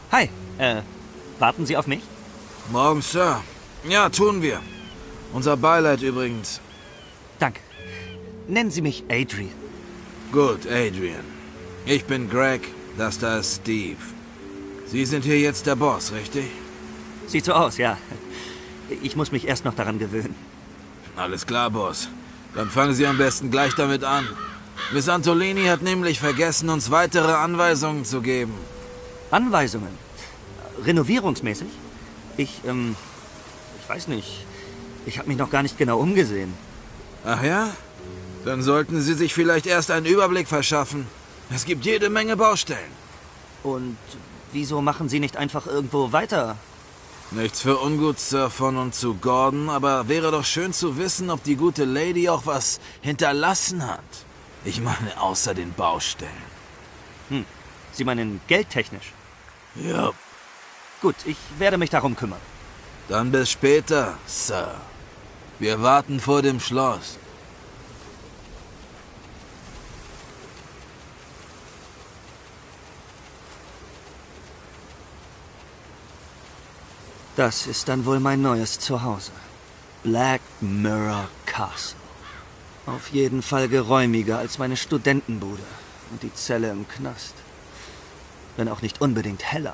Hi, warten Sie auf mich? Morgen, Sir. Ja, tun wir. Unser Beileid übrigens. Danke. Nennen Sie mich Adrian. Gut, Adrian. Ich bin Greg, das da ist Steve. Sie sind hier jetzt der Boss, richtig? Sieht so aus, ja. Ich muss mich erst noch daran gewöhnen. Alles klar, Boss. Dann fangen Sie am besten gleich damit an. Miss Antolini hat nämlich vergessen, uns weitere Anweisungen zu geben. Anweisungen? Renovierungsmäßig? Ich weiß nicht. Ich habe mich noch gar nicht genau umgesehen. Ach ja? Dann sollten Sie sich vielleicht erst einen Überblick verschaffen. Es gibt jede Menge Baustellen. Und wieso machen Sie nicht einfach irgendwo weiter? Nichts für ungut, Sir, von und zu Gordon, aber wäre doch schön zu wissen, ob die gute Lady auch was hinterlassen hat. Ich meine, außer den Baustellen. Sie meinen geldtechnisch? Ja. Gut, ich werde mich darum kümmern. Dann bis später, Sir. Wir warten vor dem Schloss. Das ist dann wohl mein neues Zuhause. Black Mirror Castle. Auf jeden Fall geräumiger als meine Studentenbude und die Zelle im Knast. Wenn auch nicht unbedingt heller.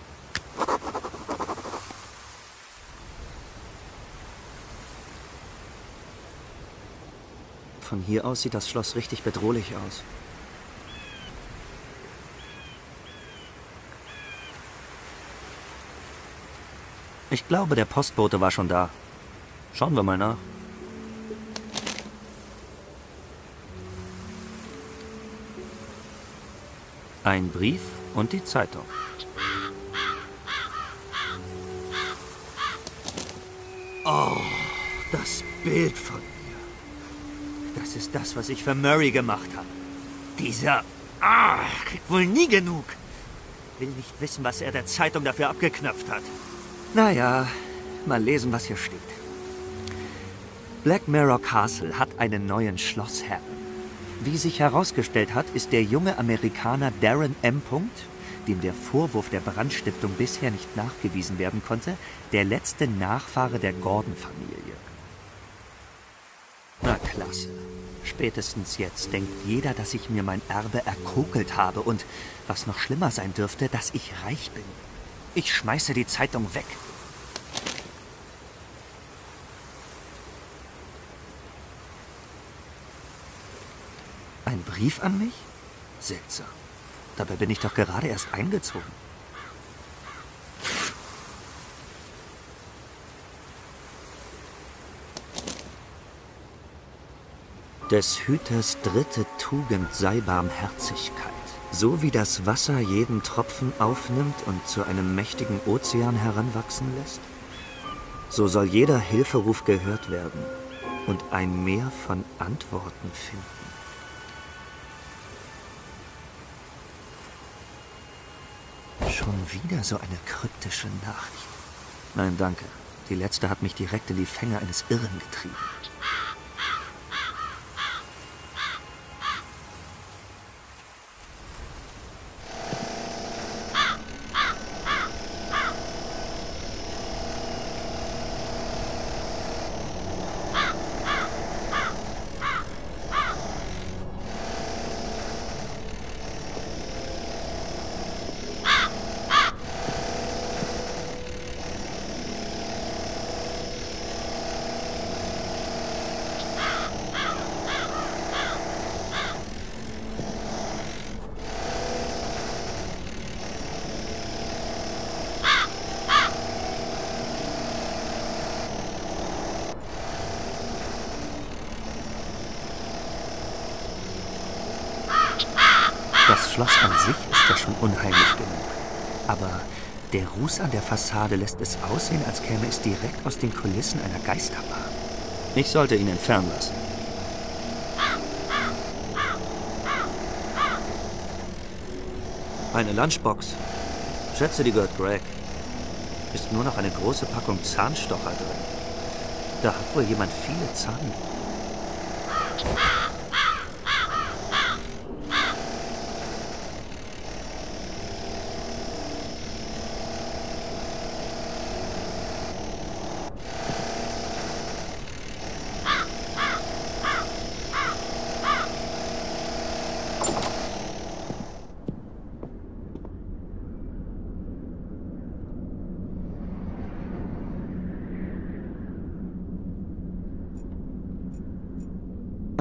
Von hier aus sieht das Schloss richtig bedrohlich aus. Ich glaube, der Postbote war schon da. Schauen wir mal nach. Ein Brief und die Zeitung. Oh, das Bild von mir. Das ist das, was ich für Murray gemacht habe. Dieser... kriegt wohl nie genug. Will nicht wissen, was er der Zeitung dafür abgeknöpft hat. Naja, mal lesen, was hier steht. Black Mirror Castle hat einen neuen Schlossherrn. Wie sich herausgestellt hat, ist der junge Amerikaner Darren M. dem der Vorwurf der Brandstiftung bisher nicht nachgewiesen werden konnte, der letzte Nachfahre der Gordon-Familie. Na klasse. Spätestens jetzt denkt jeder, dass ich mir mein Erbe erkokelt habe und, was noch schlimmer sein dürfte, dass ich reich bin. Ich schmeiße die Zeitung weg. Ein Brief an mich? Seltsam. Dabei bin ich doch gerade erst eingezogen. Des Hüters dritte Tugend sei Barmherzigkeit. So wie das Wasser jeden Tropfen aufnimmt und zu einem mächtigen Ozean heranwachsen lässt, so soll jeder Hilferuf gehört werden und ein Meer von Antworten finden. Schon wieder so eine kryptische Nachricht. Nein, danke. Die letzte hat mich direkt in die Fänge eines Irren getrieben. Das Schloss an sich ist ja schon unheimlich genug. Aber der Ruß an der Fassade lässt es aussehen, als käme es direkt aus den Kulissen einer Geisterbahn. Ich sollte ihn entfernen lassen. Eine Lunchbox. Schätze, die gehört Greg. Ist nur noch eine große Packung Zahnstocher drin. Da hat wohl jemand viele Zahnlücken.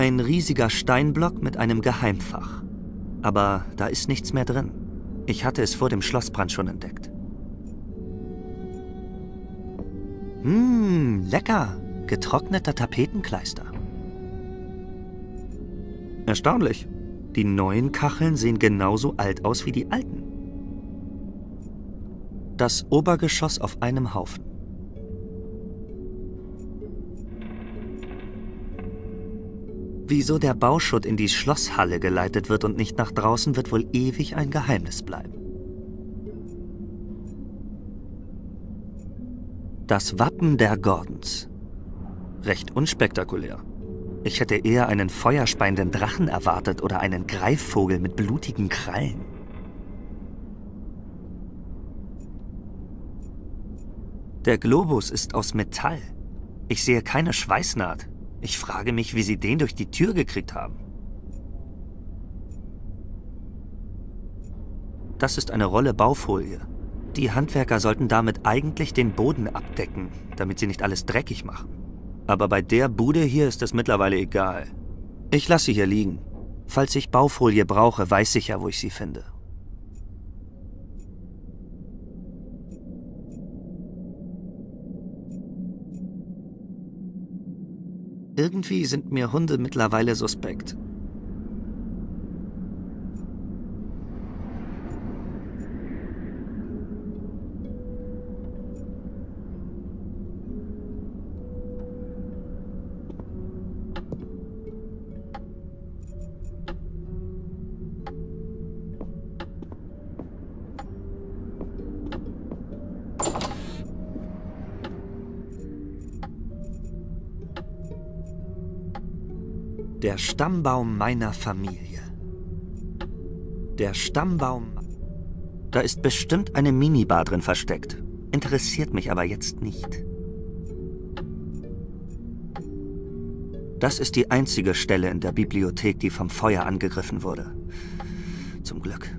Ein riesiger Steinblock mit einem Geheimfach. Aber da ist nichts mehr drin. Ich hatte es vor dem Schlossbrand schon entdeckt. Lecker. Getrockneter Tapetenkleister. Erstaunlich. Die neuen Kacheln sehen genauso alt aus wie die alten. Das Obergeschoss auf einem Haufen. Wieso der Bauschutt in die Schlosshalle geleitet wird und nicht nach draußen, wird wohl ewig ein Geheimnis bleiben. Das Wappen der Gordons. Recht unspektakulär. Ich hätte eher einen feuerspeienden Drachen erwartet oder einen Greifvogel mit blutigen Krallen. Der Globus ist aus Metall. Ich sehe keine Schweißnaht. Ich frage mich, wie sie den durch die Tür gekriegt haben. Das ist eine Rolle Baufolie. Die Handwerker sollten damit eigentlich den Boden abdecken, damit sie nicht alles dreckig machen. Aber bei der Bude hier ist es mittlerweile egal. Ich lasse sie hier liegen. Falls ich Baufolie brauche, weiß ich ja, wo ich sie finde. Irgendwie sind mir Hunde mittlerweile suspekt. Der Stammbaum meiner Familie. Der Stammbaum... Da ist bestimmt eine Minibar drin versteckt. Interessiert mich aber jetzt nicht. Das ist die einzige Stelle in der Bibliothek, die vom Feuer angegriffen wurde. Zum Glück.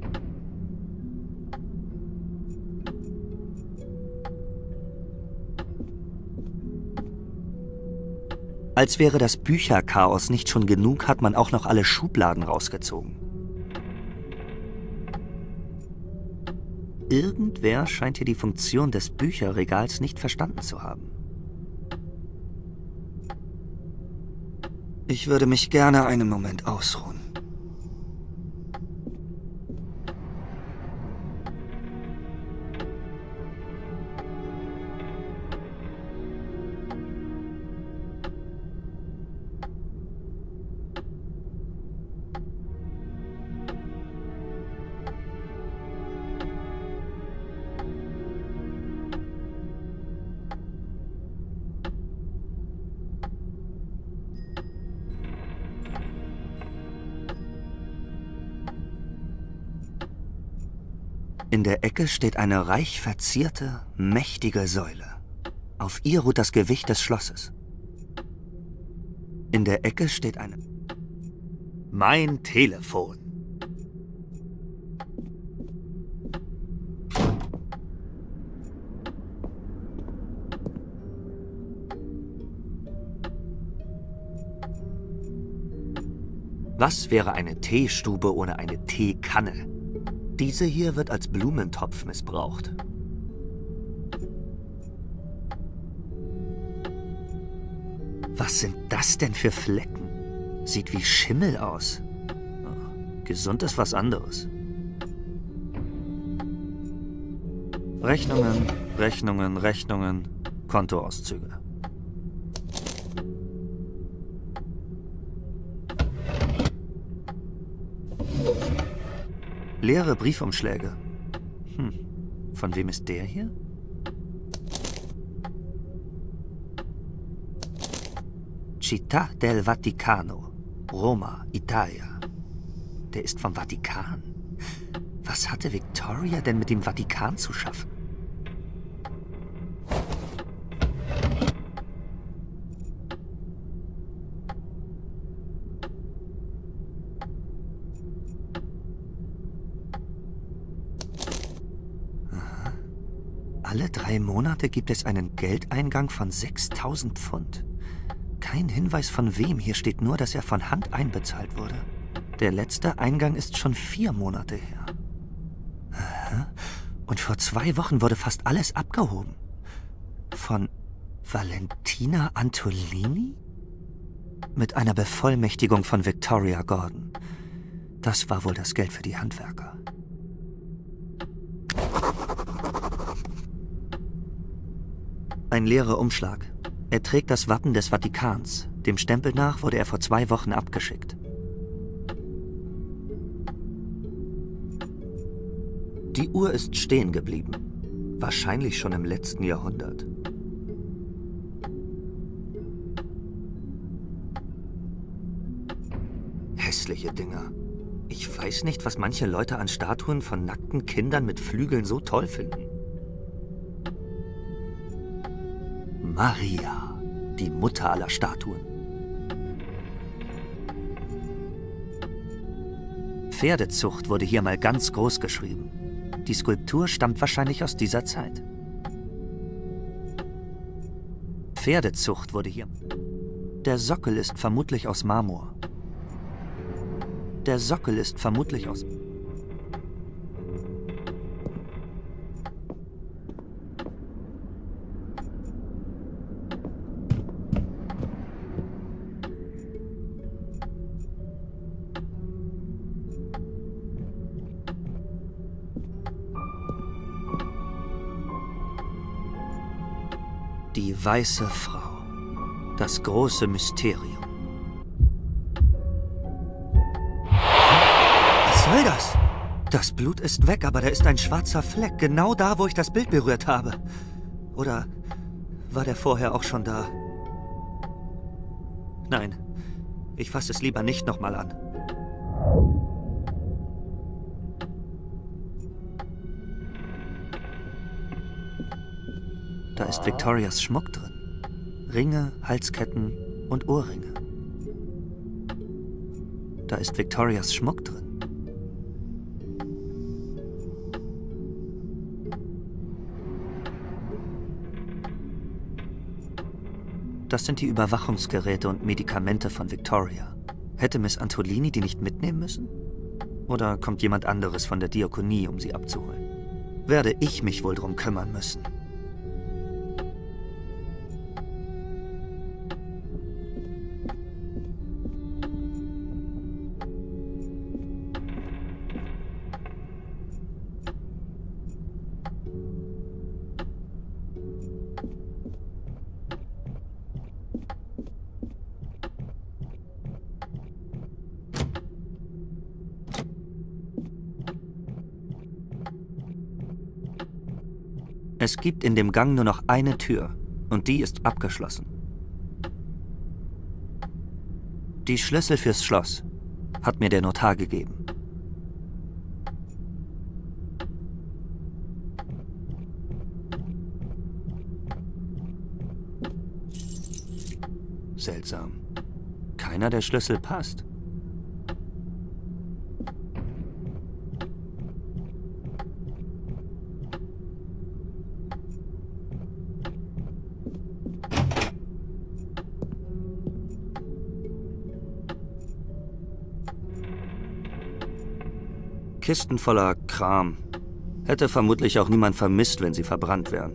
Als wäre das Bücherchaos nicht schon genug, hat man auch noch alle Schubladen rausgezogen. Irgendwer scheint hier die Funktion des Bücherregals nicht verstanden zu haben. Ich würde mich gerne einen Moment ausruhen. In der Ecke steht eine reich verzierte, mächtige Säule. Auf ihr ruht das Gewicht des Schlosses. In der Ecke steht eine... Mein Telefon. Was wäre eine Teestube ohne eine Teekanne? Diese hier wird als Blumentopf missbraucht. Was sind das denn für Flecken? Sieht wie Schimmel aus. Oh, gesund ist was anderes. Rechnungen, Rechnungen, Rechnungen, Kontoauszüge. Leere Briefumschläge. Von wem ist der hier? Città del Vaticano, Roma, Italia. Der ist vom Vatikan. Was hatte Victoria denn mit dem Vatikan zu schaffen? Alle 3 Monate gibt es einen Geldeingang von 6.000 Pfund. Kein Hinweis von wem. Hier steht nur, dass er von Hand einbezahlt wurde. Der letzte Eingang ist schon 4 Monate her. Aha. Und vor 2 Wochen wurde fast alles abgehoben. Von Valentina Antolini? Mit einer Bevollmächtigung von Victoria Gordon. Das war wohl das Geld für die Handwerker. Ein leerer Umschlag. Er trägt das Wappen des Vatikans. Dem Stempel nach wurde er vor 2 Wochen abgeschickt. Die Uhr ist stehen geblieben. Wahrscheinlich schon im letzten Jahrhundert. Hässliche Dinger. Ich weiß nicht, was manche Leute an Statuen von nackten Kindern mit Flügeln so toll finden. Maria, die Mutter aller Statuen. Pferdezucht wurde hier mal ganz groß geschrieben. Die Skulptur stammt wahrscheinlich aus dieser Zeit. Pferdezucht wurde hier. Der Sockel ist vermutlich aus Marmor. Der Sockel ist vermutlich aus... Die weiße Frau. Das große Mysterium. Was soll das? Das Blut ist weg, aber da ist ein schwarzer Fleck, genau da, wo ich das Bild berührt habe. Oder war der vorher auch schon da? Nein, ich fasse es lieber nicht nochmal an. Da ist Victorias Schmuck drin. Ringe, Halsketten und Ohrringe. Da ist Victorias Schmuck drin. Das sind die Überwachungsgeräte und Medikamente von Victoria. Hätte Miss Antolini die nicht mitnehmen müssen? Oder kommt jemand anderes von der Diakonie, um sie abzuholen? Werde ich mich wohl drum kümmern müssen. Es gibt in dem Gang nur noch eine Tür und die ist abgeschlossen. Die Schlüssel fürs Schloss hat mir der Notar gegeben. Seltsam. Keiner der Schlüssel passt. Kisten voller Kram. Hätte vermutlich auch niemand vermisst, wenn sie verbrannt wären.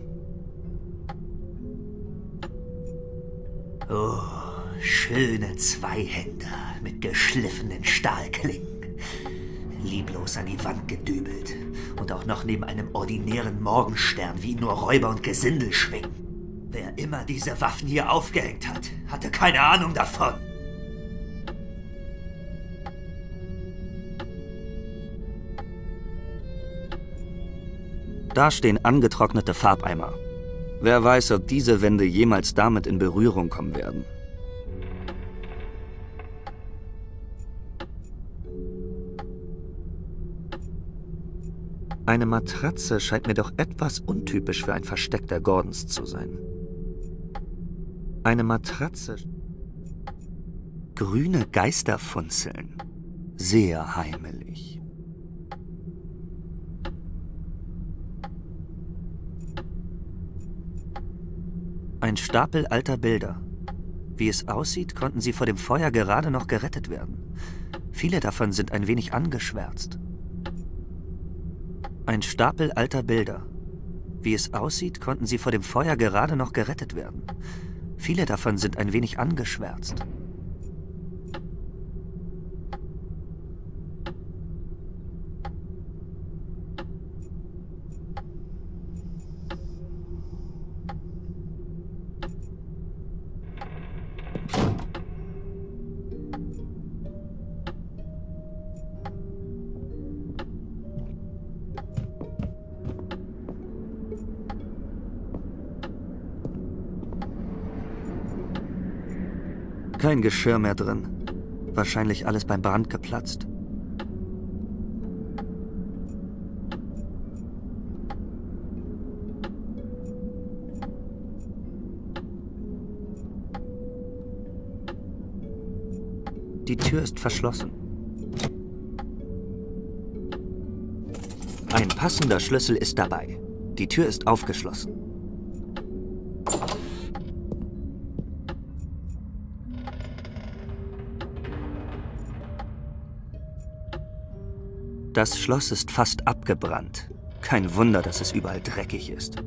Oh, schöne Zweihänder mit geschliffenen Stahlklingen. Lieblos an die Wand gedübelt. Und auch noch neben einem ordinären Morgenstern, wie ihn nur Räuber und Gesindel schwingen. Wer immer diese Waffen hier aufgehängt hat, hatte keine Ahnung davon. Da stehen angetrocknete Farbeimer. Wer weiß, ob diese Wände jemals damit in Berührung kommen werden. Eine Matratze scheint mir doch etwas untypisch für ein Versteck der Gordons zu sein. Eine Matratze. Grüne Geisterfunzeln. Sehr heimelig. Ein Stapel alter Bilder. Wie es aussieht, konnten sie vor dem Feuer gerade noch gerettet werden. Viele davon sind ein wenig angeschwärzt. Ein Stapel alter Bilder. Wie es aussieht, konnten sie vor dem Feuer gerade noch gerettet werden. Viele davon sind ein wenig angeschwärzt. Kein Geschirr mehr drin. Wahrscheinlich alles beim Brand geplatzt. Die Tür ist verschlossen. Ein passender Schlüssel ist dabei. Die Tür ist aufgeschlossen. Das Schloss ist fast abgebrannt. Kein Wunder, dass es überall dreckig ist.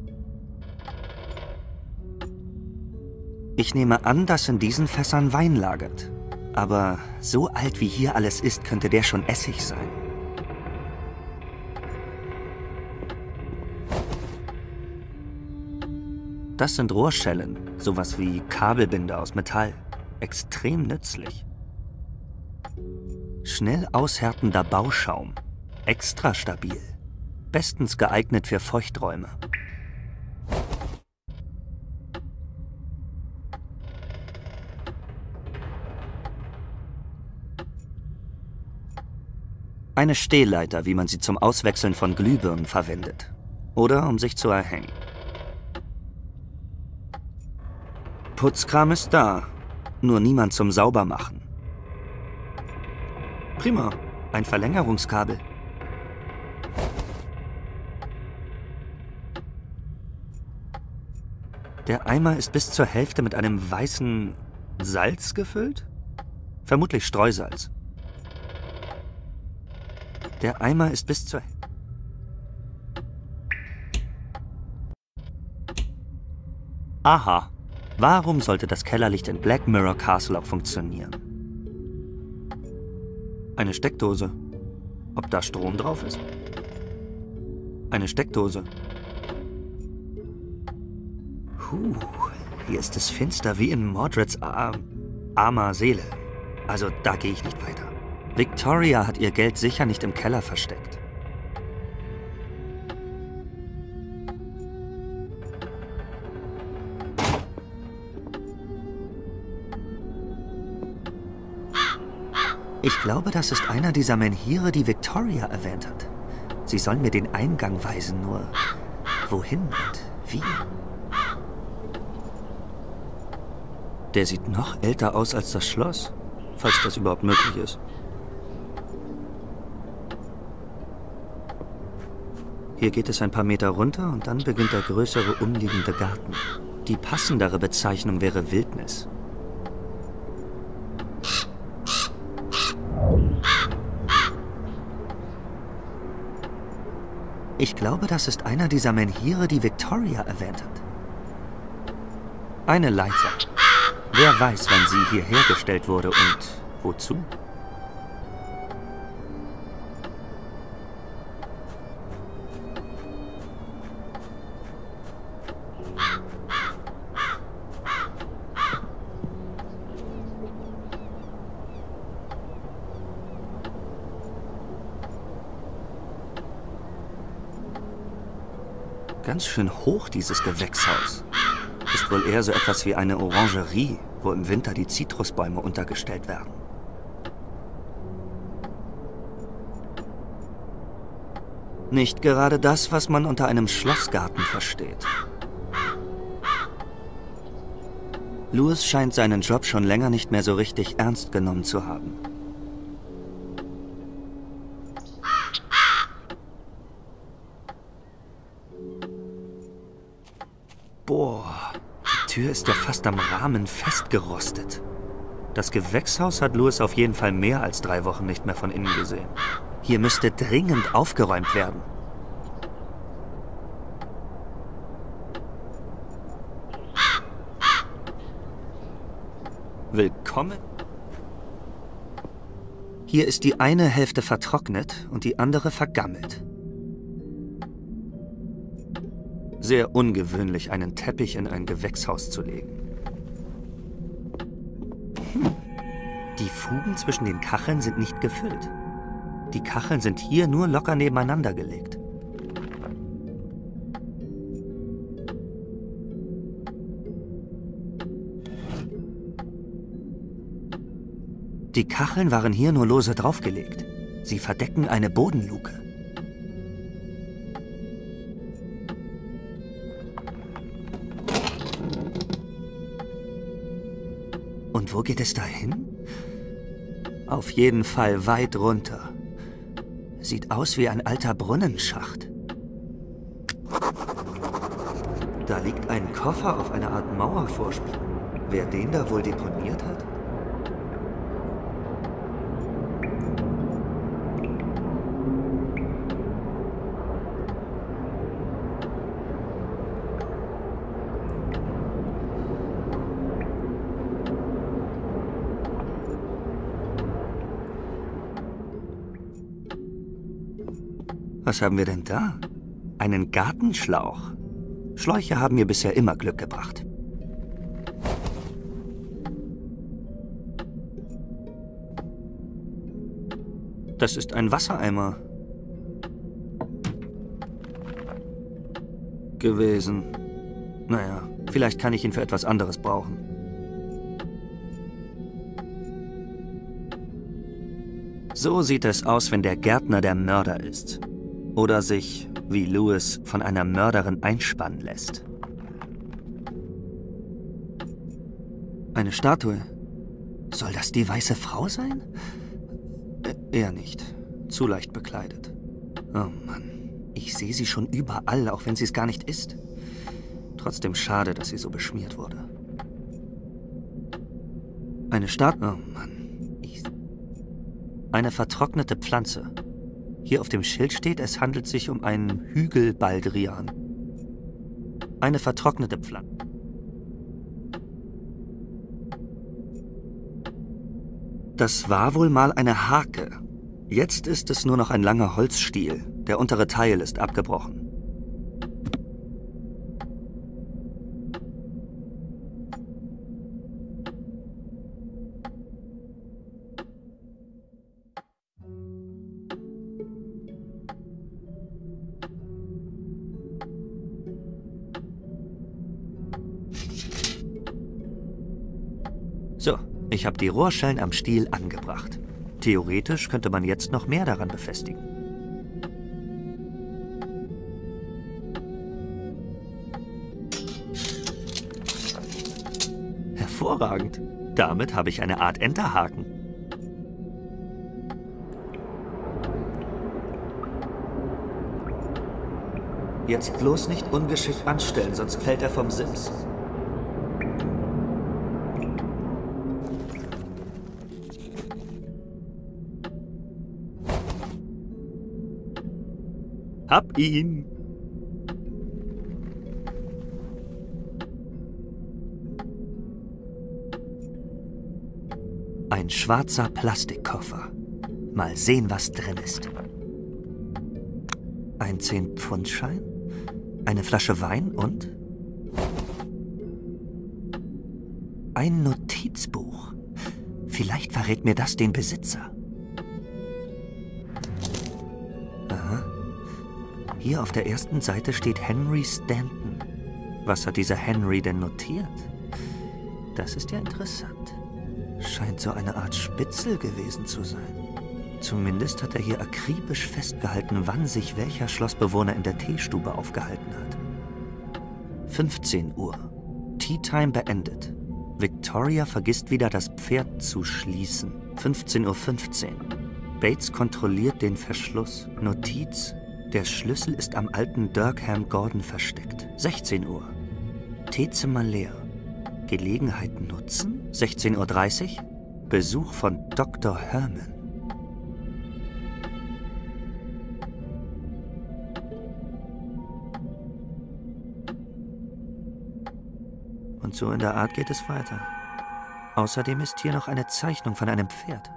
Ich nehme an, dass in diesen Fässern Wein lagert. Aber so alt wie hier alles ist, könnte der schon Essig sein. Das sind Rohrschellen, sowas wie Kabelbinder aus Metall. Extrem nützlich. Schnell aushärtender Bauschaum. Extra stabil. Bestens geeignet für Feuchträume. Eine Stehleiter, wie man sie zum Auswechseln von Glühbirnen verwendet. Oder um sich zu erhängen. Putzkram ist da, nur niemand zum Saubermachen. Prima, ein Verlängerungskabel. Der Eimer ist bis zur Hälfte mit einem weißen Salz gefüllt? Vermutlich Streusalz. Der Eimer ist bis zur... Aha. Warum sollte das Kellerlicht in Black Mirror Castle auch funktionieren? Eine Steckdose. Ob da Strom drauf ist? Eine Steckdose. Hier ist es finster wie in Mordreds armer Seele. Also da gehe ich nicht weiter. Victoria hat ihr Geld sicher nicht im Keller versteckt. Ich glaube, das ist einer dieser Menhire, die Victoria erwähnt hat. Sie sollen mir den Eingang weisen, nur wohin und wie? Der sieht noch älter aus als das Schloss, falls das überhaupt möglich ist. Hier geht es ein paar Meter runter und dann beginnt der größere umliegende Garten. Die passendere Bezeichnung wäre Wildnis. Ich glaube, das ist einer dieser Menhire, die Victoria erwähnt hat. Eine Leiter. Wer weiß, wann sie hierher gestellt wurde und wozu? Ganz schön hoch, dieses Gewächshaus. Ist wohl eher so etwas wie eine Orangerie, wo im Winter die Zitrusbäume untergestellt werden. Nicht gerade das, was man unter einem Schlossgarten versteht. Louis scheint seinen Job schon länger nicht mehr so richtig ernst genommen zu haben. Boah, die Tür ist ja fast am Rahmen festgerostet. Das Gewächshaus hat Louis auf jeden Fall mehr als 3 Wochen nicht mehr von innen gesehen. Hier müsste dringend aufgeräumt werden. Willkommen. Hier ist die eine Hälfte vertrocknet und die andere vergammelt. Sehr ungewöhnlich, einen Teppich in ein Gewächshaus zu legen. Die Fugen zwischen den Kacheln sind nicht gefüllt. Die Kacheln sind hier nur locker nebeneinander gelegt. Die Kacheln waren hier nur lose draufgelegt. Sie verdecken eine Bodenluke. Und wo geht es dahin? Auf jeden Fall weit runter. Sieht aus wie ein alter Brunnenschacht. Da liegt ein Koffer auf einer Art Mauervorsprung. Wer den da wohl deponiert hat? Was haben wir denn da? Einen Gartenschlauch. Schläuche haben mir bisher immer Glück gebracht. Das ist ein Wassereimer. Gewesen. Naja, vielleicht kann ich ihn für etwas anderes brauchen. So sieht es aus, wenn der Gärtner der Mörder ist. Oder sich, wie Louis, von einer Mörderin einspannen lässt. Eine Statue. Soll das die weiße Frau sein? Eher nicht. Zu leicht bekleidet. Oh Mann, ich sehe sie schon überall, auch wenn sie es gar nicht ist. Trotzdem schade, dass sie so beschmiert wurde. Eine Statue. Oh Mann. Eine vertrocknete Pflanze. Hier auf dem Schild steht, es handelt sich um einen Hügelbaldrian. Eine vertrocknete Pflanze. Das war wohl mal eine Hake. Jetzt ist es nur noch ein langer Holzstiel. Der untere Teil ist abgebrochen. So, ich habe die Rohrschellen am Stiel angebracht. Theoretisch könnte man jetzt noch mehr daran befestigen. Hervorragend. Damit habe ich eine Art Enterhaken. Jetzt bloß nicht ungeschickt anstellen, sonst fällt er vom Sims. Hab ihn! Ein schwarzer Plastikkoffer. Mal sehen, was drin ist. Ein 10-Pfund-Schein, eine Flasche Wein und ein Notizbuch. Vielleicht verrät mir das den Besitzer. Aha. Hier auf der ersten Seite steht Henry Stanton. Was hat dieser Henry denn notiert? Das ist ja interessant. Scheint so eine Art Spitzel gewesen zu sein. Zumindest hat er hier akribisch festgehalten, wann sich welcher Schlossbewohner in der Teestube aufgehalten hat. 15 Uhr. Tea Time beendet. Victoria vergisst wieder, das Pferd zu schließen. 15:15 Uhr. Bates kontrolliert den Verschluss. Notiz: Der Schlüssel ist am alten Durkham Gordon versteckt. 16 Uhr. Teezimmer leer. Gelegenheit nutzen? 16:30 Uhr? Besuch von Dr. Herman. Und so in der Art geht es weiter. Außerdem ist hier noch eine Zeichnung von einem Pferd.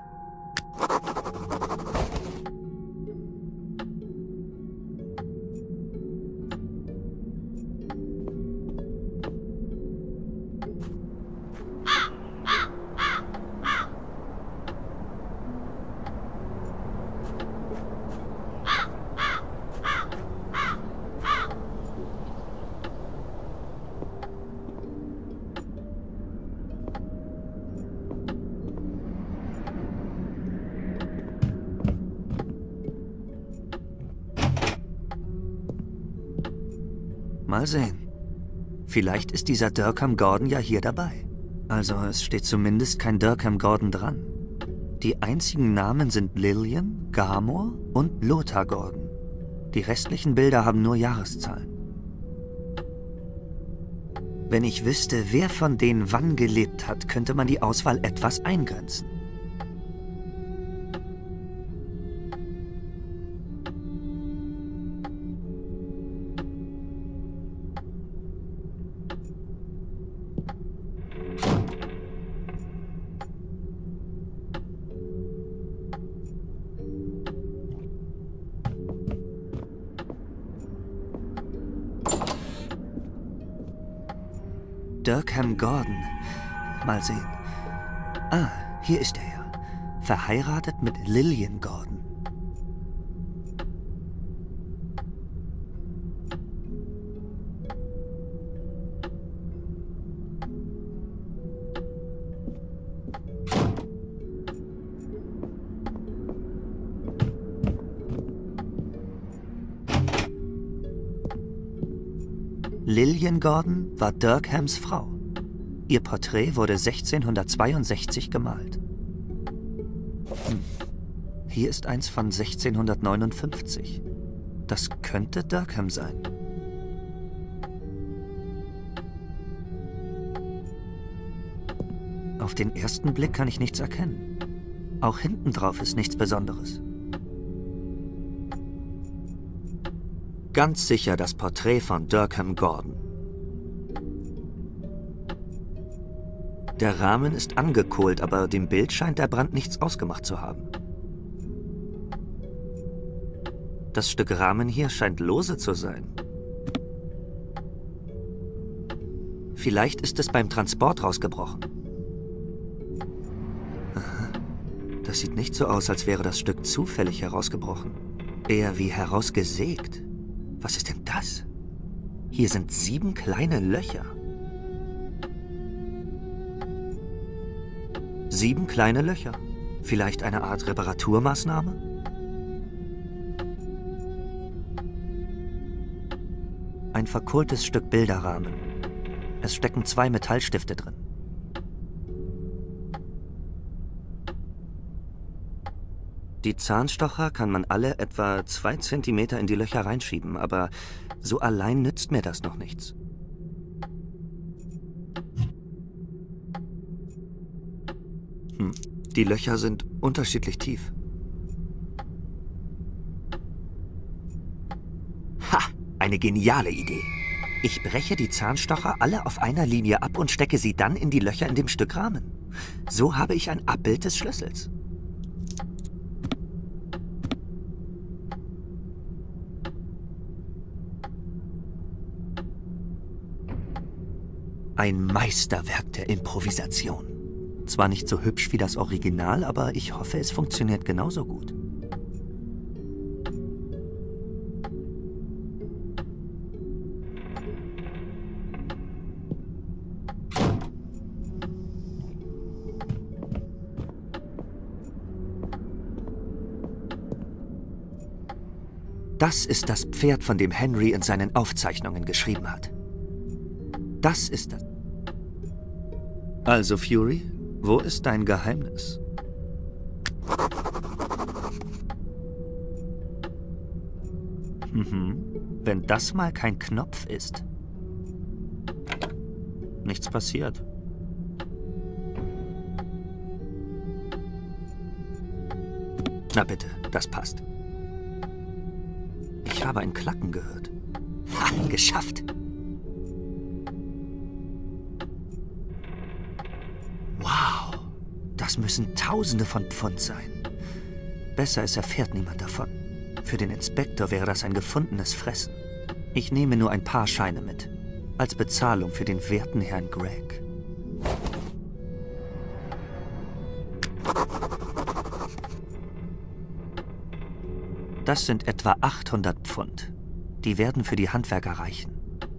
Mal sehen. Vielleicht ist dieser Durkham Gordon ja hier dabei. Also es steht zumindest kein Durkham Gordon dran. Die einzigen Namen sind Lillian, Garmore und Lothar Gordon. Die restlichen Bilder haben nur Jahreszahlen. Wenn ich wüsste, wer von denen wann gelebt hat, könnte man die Auswahl etwas eingrenzen. Durkham Gordon. Mal sehen. Ah, hier ist er ja. Verheiratet mit Lillian Gordon. Lillian Gordon war Durkhams Frau. Ihr Porträt wurde 1662 gemalt. Hier ist eins von 1659. Das könnte Durkham sein. Auf den ersten Blick kann ich nichts erkennen. Auch hinten drauf ist nichts Besonderes. Ganz sicher das Porträt von Durkham Gordon. Der Rahmen ist angekohlt, aber dem Bild scheint der Brand nichts ausgemacht zu haben. Das Stück Rahmen hier scheint lose zu sein. Vielleicht ist es beim Transport rausgebrochen. Aha. Das sieht nicht so aus, als wäre das Stück zufällig herausgebrochen. Eher wie herausgesägt. Was ist denn das? Hier sind 7 kleine Löcher. 7 kleine Löcher. Vielleicht eine Art Reparaturmaßnahme? Ein verkohltes Stück Bilderrahmen. Es stecken 2 Metallstifte drin. Die Zahnstocher kann man alle etwa 2 Zentimeter in die Löcher reinschieben, aber so allein nützt mir das noch nichts. Die Löcher sind unterschiedlich tief. Ha! Eine geniale Idee. Ich breche die Zahnstocher alle auf einer Linie ab und stecke sie dann in die Löcher in dem Stück Rahmen. So habe ich ein Abbild des Schlüssels. Ein Meisterwerk der Improvisation. Zwar nicht so hübsch wie das Original, aber ich hoffe, es funktioniert genauso gut. Das ist das Pferd, von dem Henry in seinen Aufzeichnungen geschrieben hat. Das ist das. Also, Fury, wo ist dein Geheimnis? Wenn das mal kein Knopf ist. Nichts passiert. Na bitte, das passt. Ich habe ein Klacken gehört. Ha, geschafft. Wow, das müssen Tausende von Pfund sein. Besser, es erfährt niemand davon. Für den Inspektor wäre das ein gefundenes Fressen. Ich nehme nur ein paar Scheine mit. Als Bezahlung für den werten Herrn Gregg. Das sind etwa 800 Pfund. Die werden für die Handwerker reichen.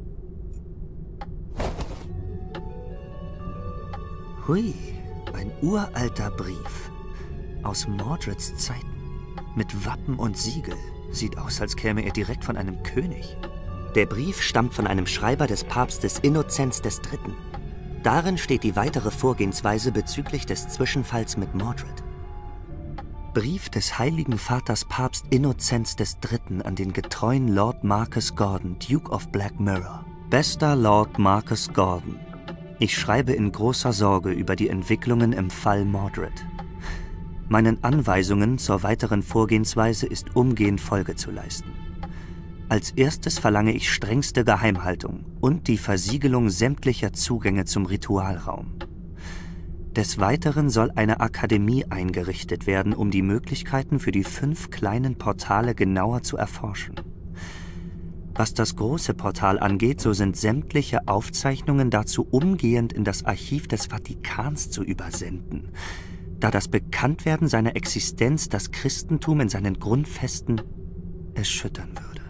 Hui, ein uralter Brief. Aus Mordreds Zeiten. Mit Wappen und Siegel. Sieht aus, als käme er direkt von einem König. Der Brief stammt von einem Schreiber des Papstes Innozenz III. Darin steht die weitere Vorgehensweise bezüglich des Zwischenfalls mit Mordred. Brief des Heiligen Vaters Papst Innozenz III. An den getreuen Lord Marcus Gordon, Duke of Black Mirror. Bester Lord Marcus Gordon, ich schreibe in großer Sorge über die Entwicklungen im Fall Mordred. Meinen Anweisungen zur weiteren Vorgehensweise ist umgehend Folge zu leisten. Als erstes verlange ich strengste Geheimhaltung und die Versiegelung sämtlicher Zugänge zum Ritualraum. Des Weiteren soll eine Akademie eingerichtet werden, um die Möglichkeiten für die 5 kleinen Portale genauer zu erforschen. Was das große Portal angeht, so sind sämtliche Aufzeichnungen dazu umgehend in das Archiv des Vatikans zu übersenden, da das Bekanntwerden seiner Existenz das Christentum in seinen Grundfesten erschüttern würde.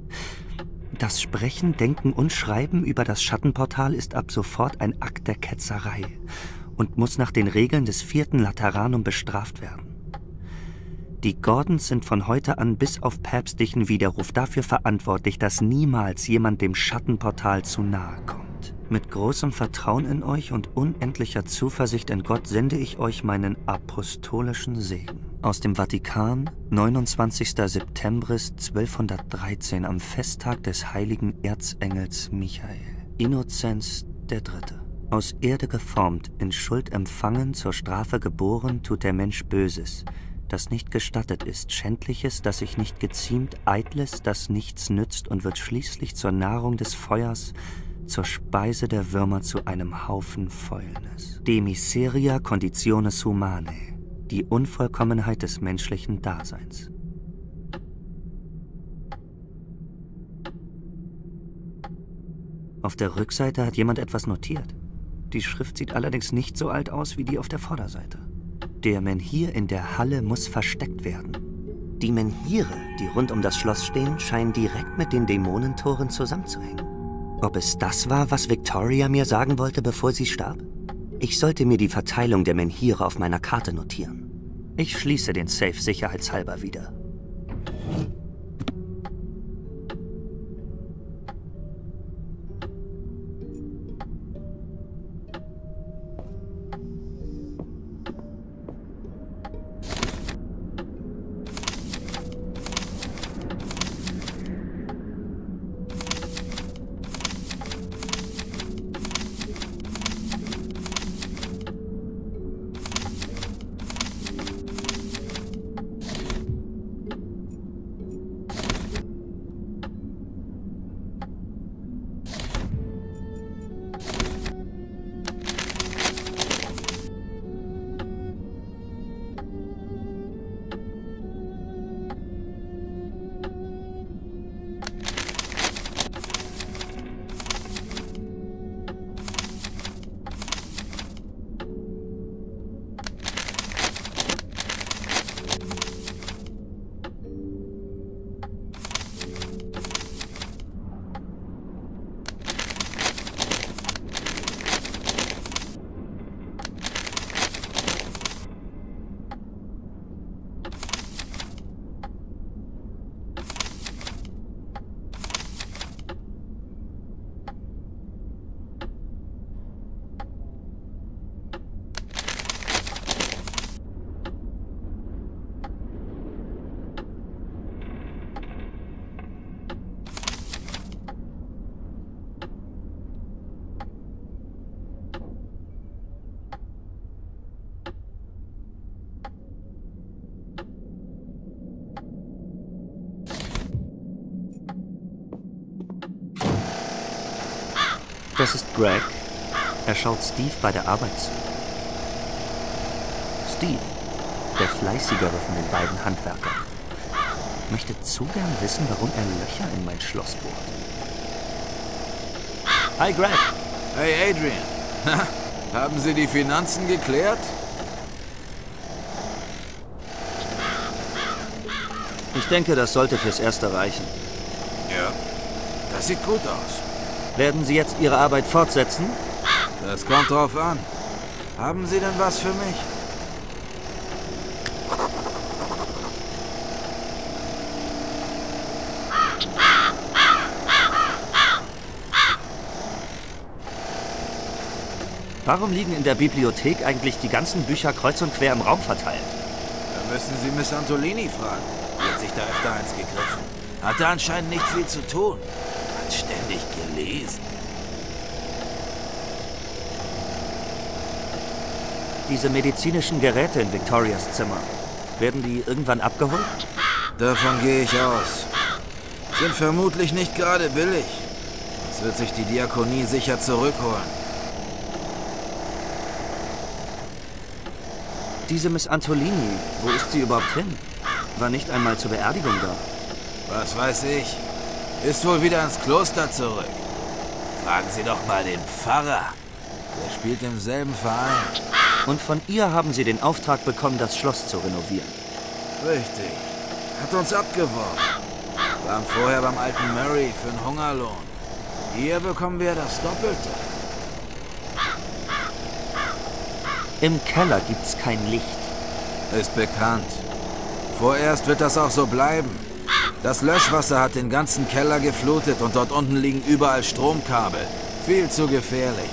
Das Sprechen, Denken und Schreiben über das Schattenportal ist ab sofort ein Akt der Ketzerei und muss nach den Regeln des 4. Lateranum bestraft werden. Die Gordons sind von heute an bis auf päpstlichen Widerruf dafür verantwortlich, dass niemals jemand dem Schattenportal zu nahe kommt. Mit großem Vertrauen in euch und unendlicher Zuversicht in Gott sende ich euch meinen apostolischen Segen. Aus dem Vatikan, 29. September 1213, am Festtag des heiligen Erzengels Michael. Innozenz III. Aus Erde geformt, in Schuld empfangen, zur Strafe geboren, tut der Mensch Böses, das nicht gestattet ist, Schändliches, das sich nicht geziemt, Eitles, das nichts nützt und wird schließlich zur Nahrung des Feuers, zur Speise der Würmer, zu einem Haufen Fäulnis. De miseria conditionis humanae, die Unvollkommenheit des menschlichen Daseins. Auf der Rückseite hat jemand etwas notiert. Die Schrift sieht allerdings nicht so alt aus wie die auf der Vorderseite. Der Menhir in der Halle muss versteckt werden. Die Menhire, die rund um das Schloss stehen, scheinen direkt mit den Dämonentoren zusammenzuhängen. Ob es das war, was Victoria mir sagen wollte, bevor sie starb? Ich sollte mir die Verteilung der Menhire auf meiner Karte notieren. Ich schließe den Safe sicherheitshalber wieder. Das ist Greg. Er schaut Steve bei der Arbeit zu. Steve, der fleißigere von den beiden Handwerkern, möchte zu gern wissen, warum er Löcher in mein Schloss bohrt. Hi, Greg. Hey, Adrian. Na, haben Sie die Finanzen geklärt? Ich denke, das sollte fürs Erste reichen. Ja. Das sieht gut aus. Werden Sie jetzt Ihre Arbeit fortsetzen? Das kommt drauf an. Haben Sie denn was für mich? Warum liegen in der Bibliothek eigentlich die ganzen Bücher kreuz und quer im Raum verteilt? Da müssen Sie Miss Antolini fragen. Die hat sich da öfter eins gegriffen. Hatte anscheinend nicht viel zu tun. Hat ständig gelesen. Diese medizinischen Geräte in Victorias Zimmer, werden die irgendwann abgeholt? Davon gehe ich aus. Sind vermutlich nicht gerade billig. Das wird sich die Diakonie sicher zurückholen. Diese Miss Antolini, wo ist sie überhaupt hin? War nicht einmal zur Beerdigung da. Was weiß ich. Ist wohl wieder ins Kloster zurück. Fragen Sie doch mal den Pfarrer. Der spielt im selben Verein. Und von ihr haben Sie den Auftrag bekommen, das Schloss zu renovieren. Richtig. Hat uns abgeworben. Waren vorher beim alten Murray für einen Hungerlohn. Hier bekommen wir das Doppelte. Im Keller gibt's kein Licht. Ist bekannt. Vorerst wird das auch so bleiben. Das Löschwasser hat den ganzen Keller geflutet und dort unten liegen überall Stromkabel. Viel zu gefährlich.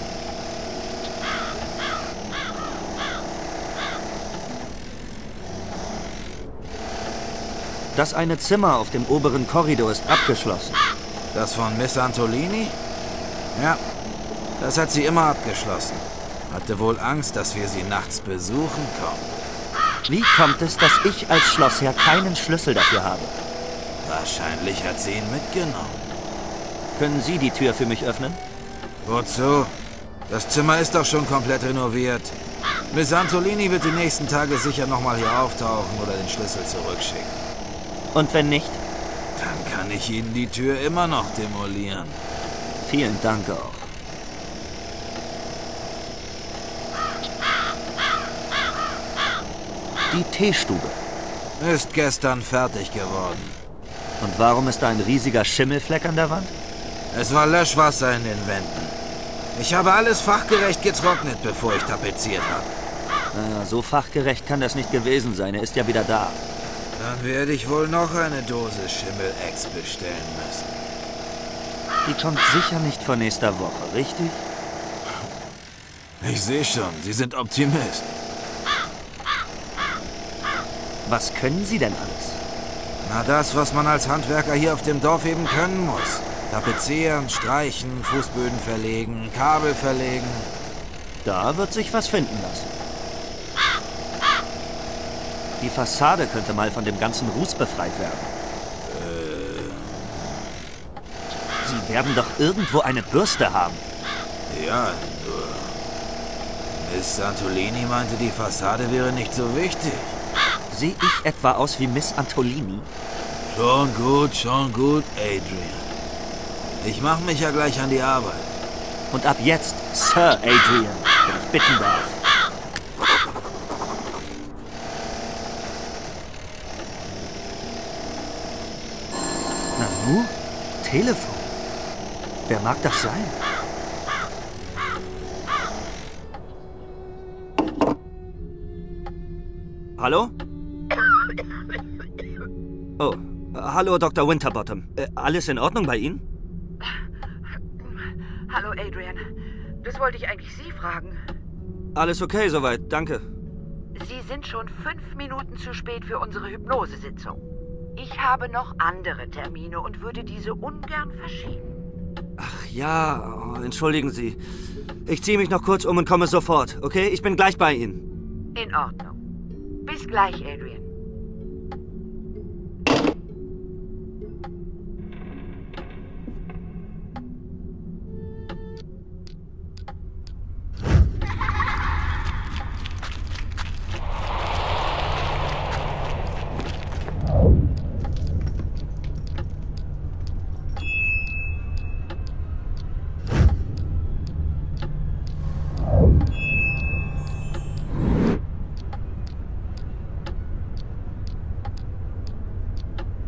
Das eine Zimmer auf dem oberen Korridor ist abgeschlossen. Das von Miss Antolini? Ja, das hat sie immer abgeschlossen. Hatte wohl Angst, dass wir sie nachts besuchen kommen. Wie kommt es, dass ich als Schlossherr keinen Schlüssel dafür habe? Wahrscheinlich hat sie ihn mitgenommen. Können Sie die Tür für mich öffnen? Wozu? Das Zimmer ist doch schon komplett renoviert. Miss Antolini wird die nächsten Tage sicher nochmal hier auftauchen oder den Schlüssel zurückschicken. Und wenn nicht? Dann kann ich Ihnen die Tür immer noch demolieren. Vielen Dank auch. Die Teestube. Ist gestern fertig geworden. Und warum ist da ein riesiger Schimmelfleck an der Wand? Es war Löschwasser in den Wänden. Ich habe alles fachgerecht getrocknet, bevor ich tapeziert habe. Naja, so fachgerecht kann das nicht gewesen sein. Er ist ja wieder da. Dann werde ich wohl noch eine Dose Schimmel-Ex bestellen müssen. Die kommt sicher nicht vor nächster Woche, richtig? Ich sehe schon, Sie sind Optimist. Was können Sie denn alles? Na, das, was man als Handwerker hier auf dem Dorf eben können muss. Tapezieren, streichen, Fußböden verlegen, Kabel verlegen. Da wird sich was finden lassen. Die Fassade könnte mal von dem ganzen Ruß befreit werden. Sie werden doch irgendwo eine Bürste haben. Ja, nur... Miss Antolini meinte, die Fassade wäre nicht so wichtig. Sehe ich etwa aus wie Miss Antolini? Schon gut, Adrian. Ich mache mich ja gleich an die Arbeit. Und ab jetzt Sir Adrian, wenn ich bitten darf. Nanu? Telefon. Wer mag das sein? Hallo? Oh, hallo Dr. Winterbottom. Alles in Ordnung bei Ihnen? Hallo Adrian. Das wollte ich eigentlich Sie fragen. Alles okay soweit, danke. Sie sind schon 5 Minuten zu spät für unsere Hypnosesitzung. Ich habe noch andere Termine und würde diese ungern verschieben. Ach ja, oh, entschuldigen Sie. Ich ziehe mich noch kurz um und komme sofort, okay? Ich bin gleich bei Ihnen. In Ordnung. Bis gleich, Adrian.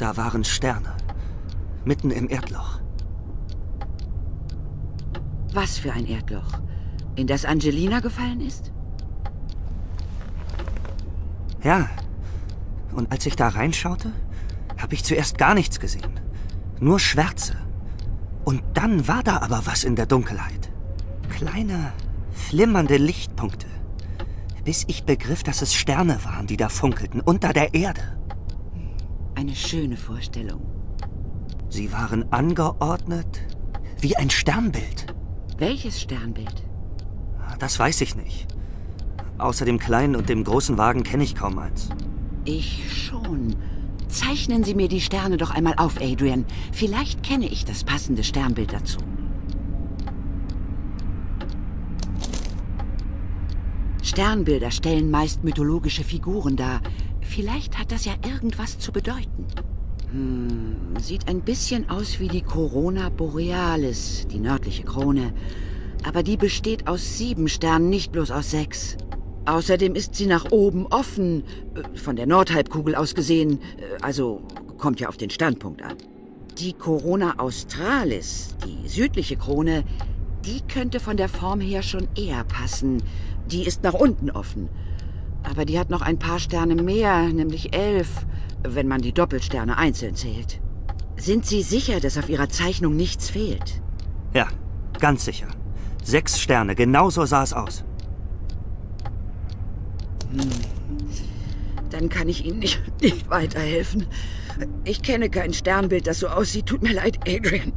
Da waren Sterne. Mitten im Erdloch. Was für ein Erdloch? In das Angelina gefallen ist? Ja. Und als ich da reinschaute, habe ich zuerst gar nichts gesehen. Nur Schwärze. Und dann war da aber was in der Dunkelheit. Kleine, flimmernde Lichtpunkte. Bis ich begriff, dass es Sterne waren, die da funkelten, unter der Erde. Eine schöne Vorstellung. Sie waren angeordnet wie ein Sternbild. Welches Sternbild? Das weiß ich nicht. Außer dem kleinen und dem großen Wagen kenne ich kaum eins. Ich schon. Zeichnen Sie mir die Sterne doch einmal auf, Adrian. Vielleicht kenne ich das passende Sternbild dazu. Sternbilder stellen meist mythologische Figuren dar. Vielleicht hat das ja irgendwas zu bedeuten. Sieht ein bisschen aus wie die Corona Borealis, die nördliche Krone. Aber die besteht aus 7 Sternen, nicht bloß aus 6. Außerdem ist sie nach oben offen, von der Nordhalbkugel aus gesehen, also kommt ja auf den Standpunkt an. Die Corona Australis, die südliche Krone, die könnte von der Form her schon eher passen. Die ist nach unten offen. Aber die hat noch ein paar Sterne mehr, nämlich 11, wenn man die Doppelsterne einzeln zählt. Sind Sie sicher, dass auf Ihrer Zeichnung nichts fehlt? Ja, ganz sicher. 6 Sterne, genau so sah es aus. Dann kann ich Ihnen nicht weiterhelfen. Ich kenne kein Sternbild, das so aussieht. Tut mir leid, Adrian.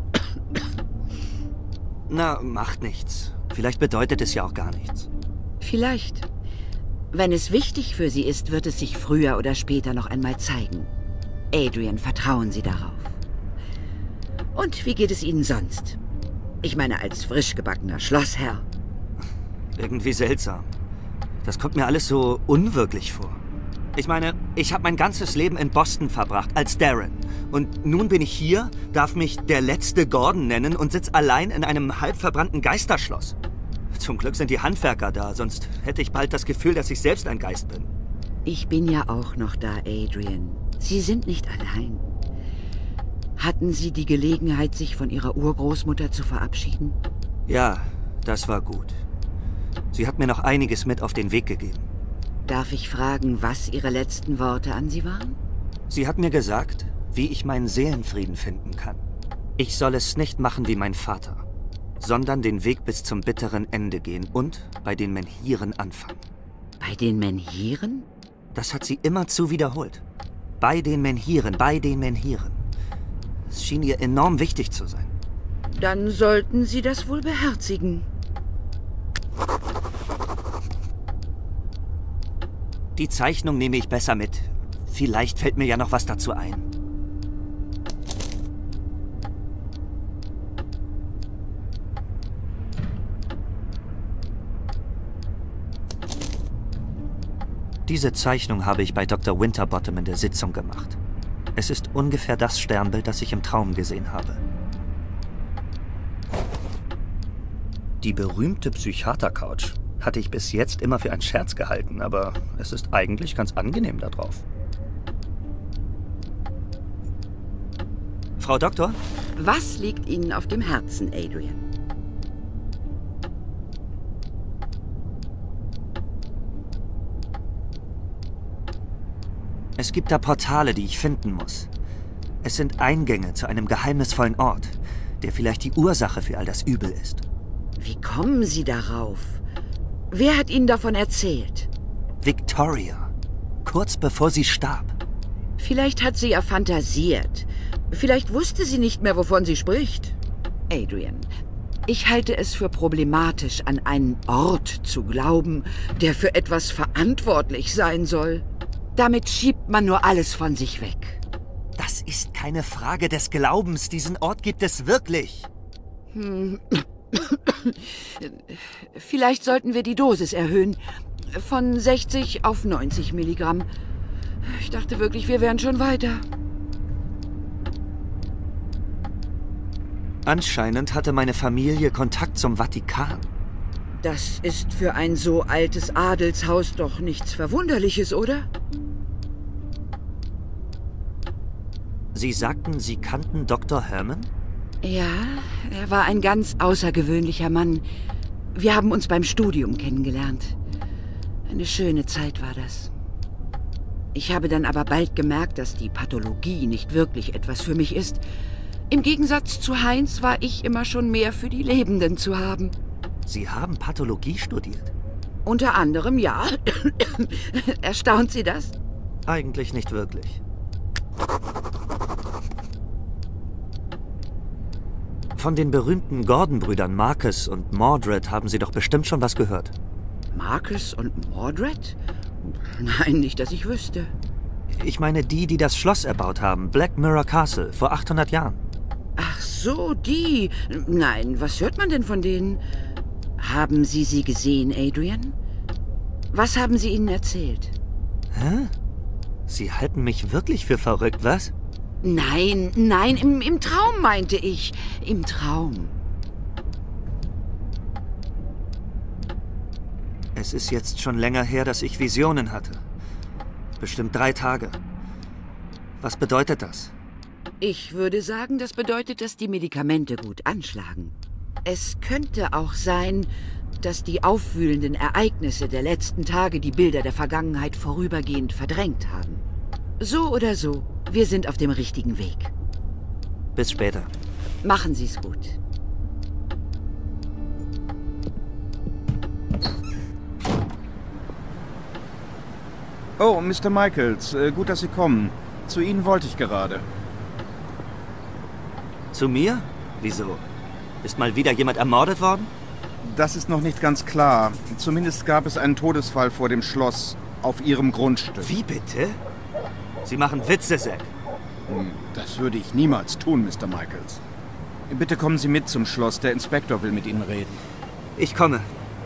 Na, macht nichts. Vielleicht bedeutet es ja auch gar nichts. Vielleicht. Wenn es wichtig für Sie ist, wird es sich früher oder später noch einmal zeigen. Adrian, vertrauen Sie darauf. Und wie geht es Ihnen sonst? Ich meine, als frisch gebackener Schlossherr. Irgendwie seltsam. Das kommt mir alles so unwirklich vor. Ich meine, ich habe mein ganzes Leben in Boston verbracht, als Darren. Und nun bin ich hier, darf mich der letzte Gordon nennen und sitze allein in einem halb verbrannten Geisterschloss. Zum Glück sind die Handwerker da, sonst hätte ich bald das Gefühl, dass ich selbst ein Geist bin. Ich bin ja auch noch da, Adrian. Sie sind nicht allein. Hatten Sie die Gelegenheit, sich von Ihrer Urgroßmutter zu verabschieden? Ja, das war gut. Sie hat mir noch einiges mit auf den Weg gegeben. Darf ich fragen, was Ihre letzten Worte an Sie waren? Sie hat mir gesagt, wie ich meinen Seelenfrieden finden kann. Ich soll es nicht machen wie mein Vater, sondern den Weg bis zum bitteren Ende gehen und bei den Menhiren anfangen. Bei den Menhiren? Das hat sie immerzu wiederholt. Bei den Menhiren, bei den Menhiren. Es schien ihr enorm wichtig zu sein. Dann sollten Sie das wohl beherzigen. Die Zeichnung nehme ich besser mit. Vielleicht fällt mir ja noch was dazu ein. Diese Zeichnung habe ich bei Dr. Winterbottom in der Sitzung gemacht. Es ist ungefähr das Sternbild, das ich im Traum gesehen habe. Die berühmte Psychiater-Couch hatte ich bis jetzt immer für einen Scherz gehalten, aber es ist eigentlich ganz angenehm da drauf. Frau Doktor? Was liegt Ihnen auf dem Herzen, Adrian? Es gibt da Portale, die ich finden muss. Es sind Eingänge zu einem geheimnisvollen Ort, der vielleicht die Ursache für all das Übel ist. Wie kommen Sie darauf? Wer hat Ihnen davon erzählt? Victoria, kurz bevor sie starb. Vielleicht hat sie ja fantasiert. Vielleicht wusste sie nicht mehr, wovon sie spricht. Adrian, ich halte es für problematisch, an einen Ort zu glauben, der für etwas verantwortlich sein soll. Damit schiebt man nur alles von sich weg. Das ist keine Frage des Glaubens. Diesen Ort gibt es wirklich. Vielleicht sollten wir die Dosis erhöhen. Von 60 auf 90 Milligramm. Ich dachte wirklich, wir wären schon weiter. Anscheinend hatte meine Familie Kontakt zum Vatikan. Das ist für ein so altes Adelshaus doch nichts Verwunderliches, oder? Sie sagten, Sie kannten Dr. Herman? Ja, er war ein ganz außergewöhnlicher Mann. Wir haben uns beim Studium kennengelernt. Eine schöne Zeit war das. Ich habe dann aber bald gemerkt, dass die Pathologie nicht wirklich etwas für mich ist. Im Gegensatz zu Heinz war ich immer schon mehr für die Lebenden zu haben. Sie haben Pathologie studiert? Unter anderem, ja. Erstaunt Sie das? Eigentlich nicht wirklich. Von den berühmten Gordon-Brüdern Marcus und Mordred haben Sie doch bestimmt schon was gehört. Marcus und Mordred? Nein, nicht, dass ich wüsste. Ich meine die das Schloss erbaut haben, Black Mirror Castle, vor 800 Jahren. Ach so, die. Nein, was hört man denn von denen? Haben Sie sie gesehen, Adrian? Was haben sie Ihnen erzählt? Hä? Sie halten mich wirklich für verrückt, was? Nein, nein, im Traum meinte ich. Im Traum. Es ist jetzt schon länger her, dass ich Visionen hatte. Bestimmt 3 Tage. Was bedeutet das? Ich würde sagen, das bedeutet, dass die Medikamente gut anschlagen. Es könnte auch sein, dass die aufwühlenden Ereignisse der letzten Tage die Bilder der Vergangenheit vorübergehend verdrängt haben. So oder so, wir sind auf dem richtigen Weg. Bis später. Machen Sie es gut. Oh, Mr. Michaels, gut, dass Sie kommen. Zu Ihnen wollte ich gerade. Zu mir? Wieso? Ist mal wieder jemand ermordet worden? Das ist noch nicht ganz klar. Zumindest gab es einen Todesfall vor dem Schloss auf Ihrem Grundstück. Wie bitte? Sie machen Witze, Zack. Das würde ich niemals tun, Mr. Michaels. Bitte kommen Sie mit zum Schloss. Der Inspektor will mit Ihnen reden. Ich komme.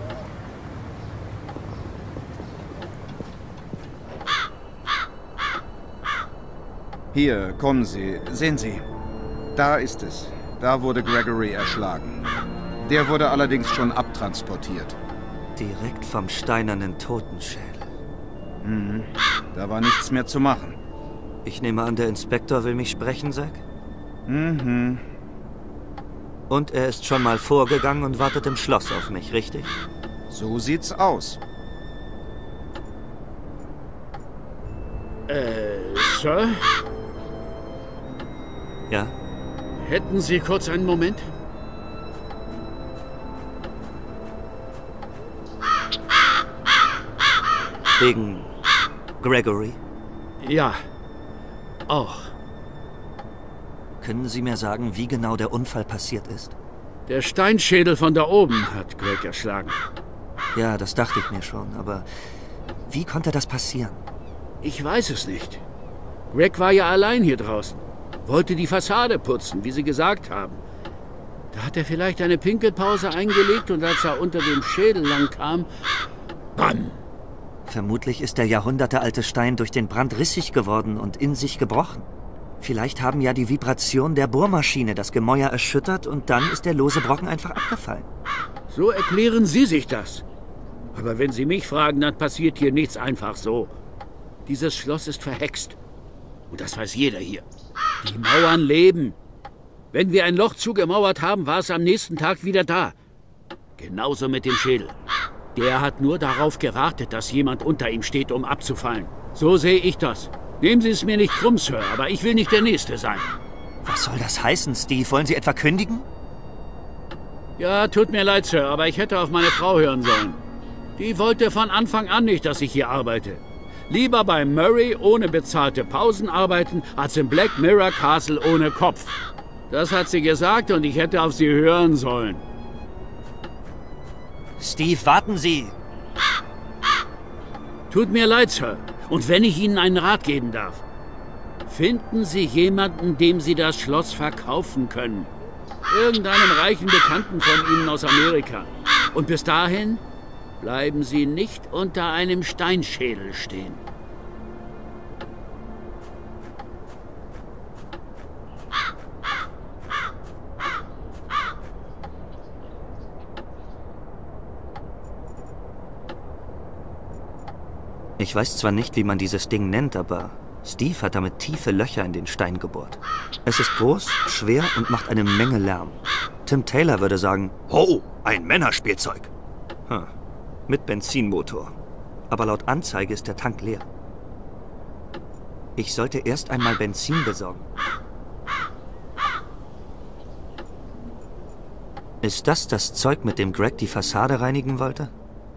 Hier, kommen Sie. Sehen Sie. Da ist es. Da wurde Gregory erschlagen. Der wurde allerdings schon abtransportiert. Direkt vom steinernen Totenschädel. Da war nichts mehr zu machen. Ich nehme an, der Inspektor will mich sprechen, Zack? Mhm. Und er ist schon mal vorgegangen und wartet im Schloss auf mich, richtig? So sieht's aus. Sir? Ja? Hätten Sie kurz einen Moment? Wegen Gregory? Ja, auch. Können Sie mir sagen, wie genau der Unfall passiert ist? Der Steinschädel von da oben hat Greg erschlagen. Ja, das dachte ich mir schon, aber wie konnte das passieren? Ich weiß es nicht. Greg war ja allein hier draußen. Wollte die Fassade putzen, wie Sie gesagt haben. Da hat er vielleicht eine Pinkelpause eingelegt und als er unter dem Schädel lang kam, bam! Vermutlich ist der jahrhundertealte Stein durch den Brand rissig geworden und in sich gebrochen. Vielleicht haben ja die Vibrationen der Bohrmaschine das Gemäuer erschüttert und dann ist der lose Brocken einfach abgefallen. So erklären Sie sich das. Aber wenn Sie mich fragen, dann passiert hier nichts einfach so. Dieses Schloss ist verhext. Und das weiß jeder hier. Die Mauern leben. Wenn wir ein Loch zugemauert haben, war es am nächsten Tag wieder da. Genauso mit dem Schädel. Der hat nur darauf gewartet, dass jemand unter ihm steht, um abzufallen. So sehe ich das. Nehmen Sie es mir nicht krumm, Sir, aber ich will nicht der Nächste sein. Was soll das heißen, Steve? Wollen Sie etwa kündigen? Ja, tut mir leid, Sir, aber ich hätte auf meine Frau hören sollen. Die wollte von Anfang an nicht, dass ich hier arbeite. Lieber bei Murray ohne bezahlte Pausen arbeiten, als im Black Mirror Castle ohne Kopf. Das hat sie gesagt und ich hätte auf sie hören sollen. Steve, warten Sie! Tut mir leid, Sir. Und wenn ich Ihnen einen Rat geben darf. Finden Sie jemanden, dem Sie das Schloss verkaufen können. Irgendeinen reichen Bekannten von Ihnen aus Amerika. Und bis dahin bleiben Sie nicht unter einem Steinschädel stehen. Ich weiß zwar nicht, wie man dieses Ding nennt, aber Steve hat damit tiefe Löcher in den Stein gebohrt. Es ist groß, schwer und macht eine Menge Lärm. Tim Taylor würde sagen, oh, ein Männerspielzeug. Mit Benzinmotor. Aber laut Anzeige ist der Tank leer. Ich sollte erst einmal Benzin besorgen. Ist das das Zeug, mit dem Greg die Fassade reinigen wollte?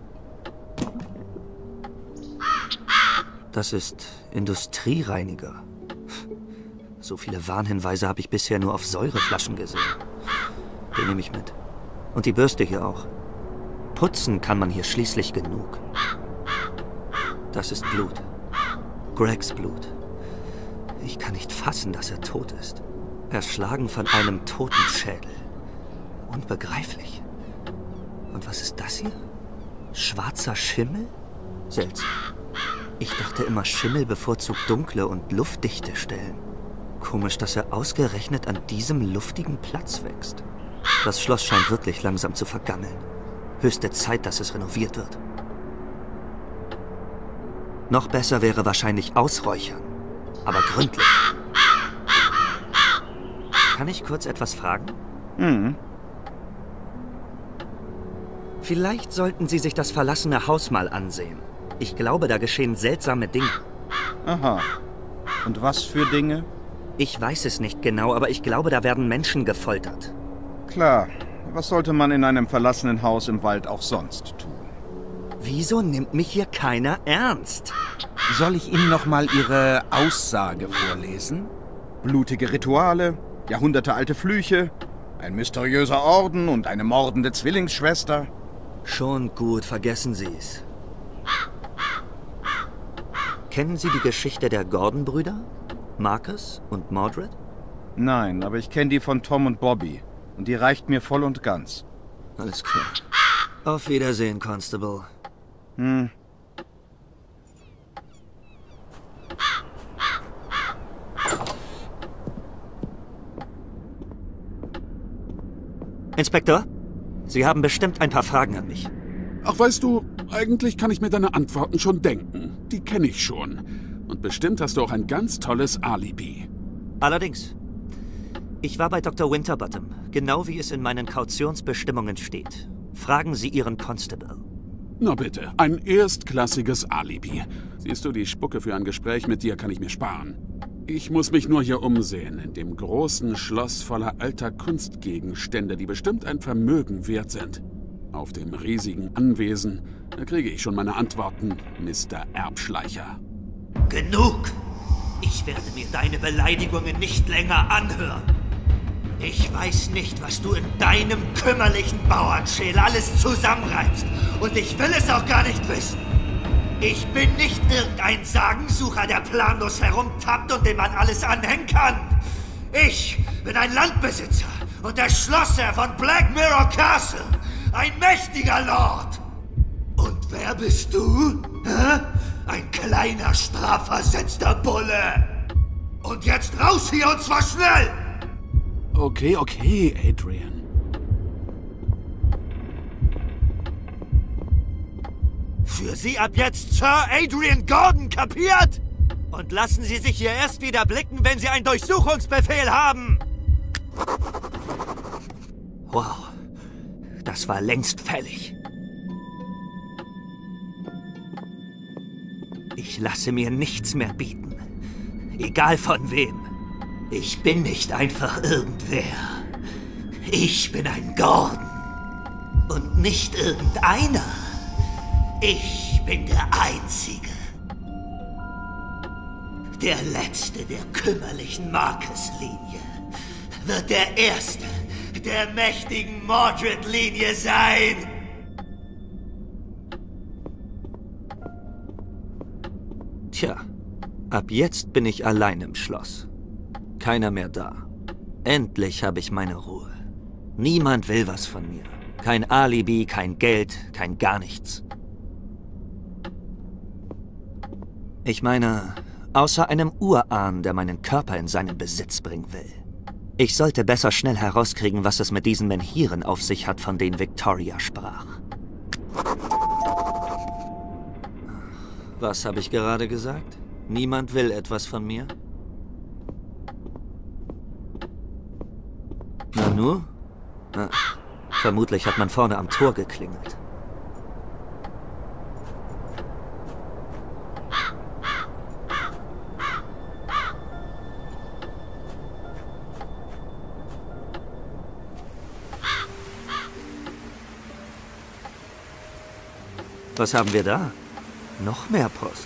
Das ist Industriereiniger. So viele Warnhinweise habe ich bisher nur auf Säureflaschen gesehen. Den nehme ich mit. Und die Bürste hier auch. Putzen kann man hier schließlich genug. Das ist Blut. Gregs Blut. Ich kann nicht fassen, dass er tot ist. Erschlagen von einem Totenschädel. Unbegreiflich. Und was ist das hier? Schwarzer Schimmel? Seltsam. Ich dachte immer, Schimmel bevorzugt dunkle und luftdichte Stellen. Komisch, dass er ausgerechnet an diesem luftigen Platz wächst. Das Schloss scheint wirklich langsam zu vergammeln. Höchste Zeit, dass es renoviert wird. Noch besser wäre wahrscheinlich ausräuchern. Aber gründlich. Kann ich kurz etwas fragen? Vielleicht sollten Sie sich das verlassene Haus mal ansehen. Ich glaube, da geschehen seltsame Dinge. Aha. Und was für Dinge? Ich weiß es nicht genau, aber ich glaube, da werden Menschen gefoltert. Klar. Was sollte man in einem verlassenen Haus im Wald auch sonst tun? Wieso nimmt mich hier keiner ernst? Soll ich Ihnen noch mal Ihre Aussage vorlesen? Blutige Rituale, jahrhundertealte Flüche, ein mysteriöser Orden und eine mordende Zwillingsschwester. Schon gut, vergessen Sie es. Kennen Sie die Geschichte der Gordon-Brüder? Marcus und Mordred? Nein, aber ich kenne die von Tom und Bobby. Und die reicht mir voll und ganz. Alles klar. Auf Wiedersehen, Constable. Inspektor, Sie haben bestimmt ein paar Fragen an mich. Ach, weißt du, eigentlich kann ich mir deine Antworten schon denken. Die kenne ich schon. Und bestimmt hast du auch ein ganz tolles Alibi. Allerdings. Ich war bei Dr. Winterbottom, genau wie es in meinen Kautionsbestimmungen steht. Fragen Sie Ihren Constable. Na bitte, ein erstklassiges Alibi. Siehst du, die Spucke für ein Gespräch mit dir kann ich mir sparen. Ich muss mich nur hier umsehen, in dem großen Schloss voller alter Kunstgegenstände, die bestimmt ein Vermögen wert sind. Auf dem riesigen Anwesen, da kriege ich schon meine Antworten, Mr. Erbschleicher. Genug! Ich werde mir deine Beleidigungen nicht länger anhören. Ich weiß nicht, was du in deinem kümmerlichen Bauernschädel alles zusammenreibst. Und ich will es auch gar nicht wissen. Ich bin nicht irgendein Sagensucher, der planlos herumtappt und dem man alles anhängen kann. Ich bin ein Landbesitzer und der Schlosser von Black Mirror Castle. Ein mächtiger Lord. Und wer bist du? Hä? Ein kleiner, strafversetzter Bulle. Und jetzt raus hier und zwar schnell! Okay, Adrian. Für Sie ab jetzt Sir Adrian Gordon, kapiert? Und lassen Sie sich hier erst wieder blicken, wenn Sie einen Durchsuchungsbefehl haben. Wow, das war längst fällig. Ich lasse mir nichts mehr bieten. Egal von wem. Ich bin nicht einfach irgendwer. Ich bin ein Gordon. Und nicht irgendeiner. Ich bin der Einzige. Der Letzte der kümmerlichen Marcus-Linie wird der Erste der mächtigen Mordred-Linie sein. Tja, ab jetzt bin ich allein im Schloss. Keiner mehr da. Endlich habe ich meine Ruhe. Niemand will was von mir. Kein Alibi, kein Geld, kein gar nichts. Ich meine, außer einem Urahn, der meinen Körper in seinen Besitz bringen will. Ich sollte besser schnell herauskriegen, was es mit diesen Menhiren auf sich hat, von denen Victoria sprach. Was habe ich gerade gesagt? Niemand will etwas von mir? Nanu? Vermutlich hat man vorne am Tor geklingelt. Was haben wir da? Noch mehr Post.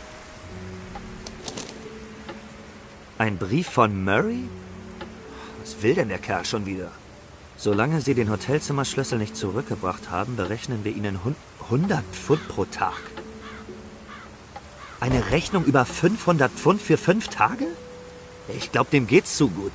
Ein Brief von Murray? Was will denn der Kerl schon wieder? Solange Sie den Hotelzimmerschlüssel nicht zurückgebracht haben, berechnen wir Ihnen 100 Pfund pro Tag. Eine Rechnung über 500 Pfund für 5 Tage? Ich glaube, dem geht's zu gut.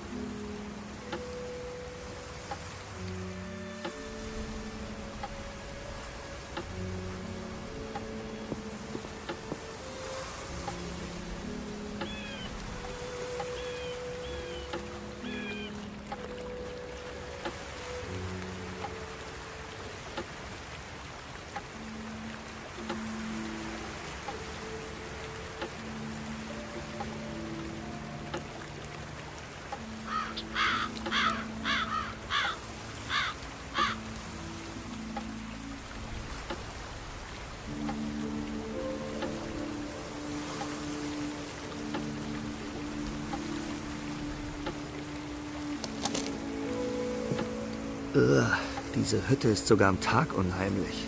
Diese Hütte ist sogar am Tag unheimlich.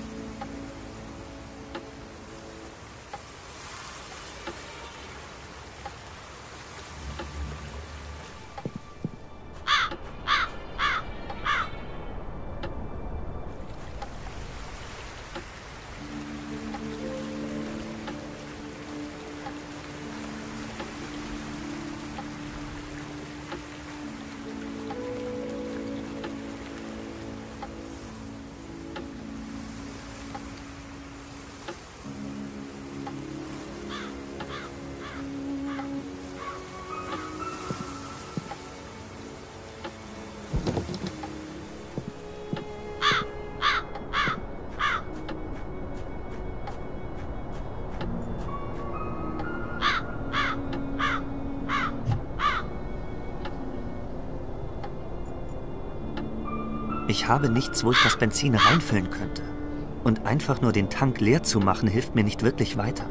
Ich habe nichts, wo ich das Benzin reinfüllen könnte. Und einfach nur den Tank leer zu machen, hilft mir nicht wirklich weiter.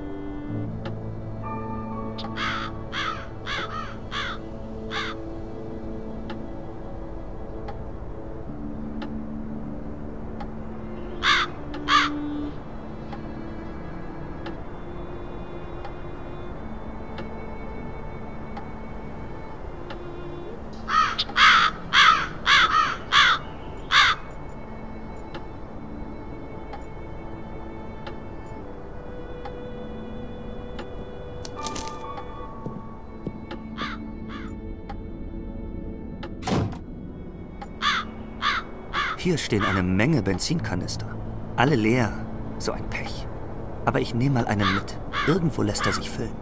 Hier stehen eine Menge Benzinkanister. Alle leer. So ein Pech. Aber ich nehme mal einen mit. Irgendwo lässt er sich füllen.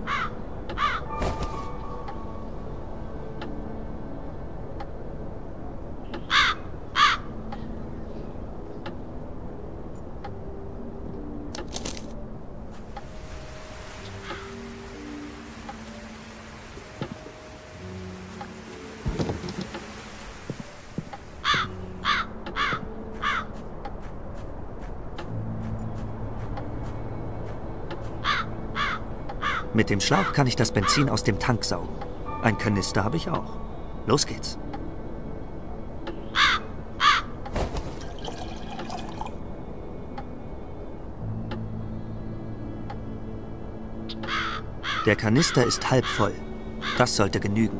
Mit dem Schlauch kann ich das Benzin aus dem Tank saugen. Ein Kanister habe ich auch. Los geht's. Der Kanister ist halb voll. Das sollte genügen.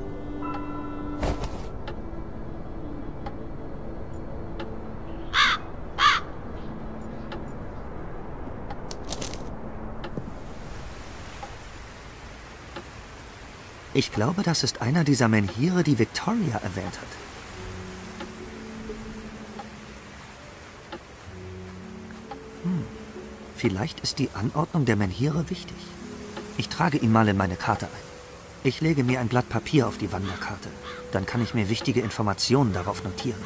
Ich glaube, das ist einer dieser Menhire, die Victoria erwähnt hat. Vielleicht ist die Anordnung der Menhire wichtig. Ich trage ihn mal in meine Karte ein. Ich lege mir ein Blatt Papier auf die Wanderkarte. Dann kann ich mir wichtige Informationen darauf notieren.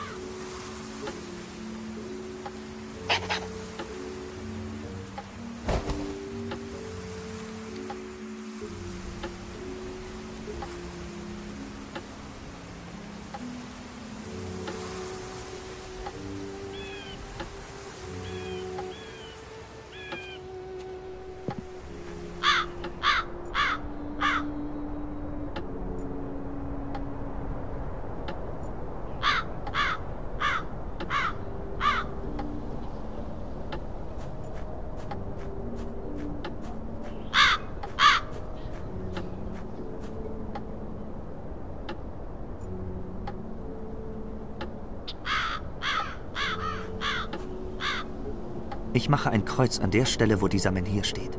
Ich mache ein Kreuz an der Stelle, wo dieser Menhir steht.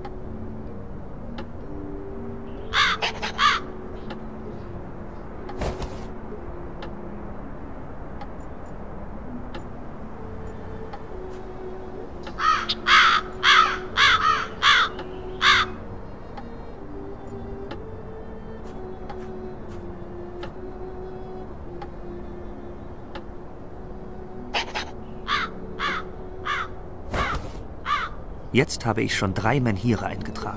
Jetzt habe ich schon 3 Menhire eingetragen.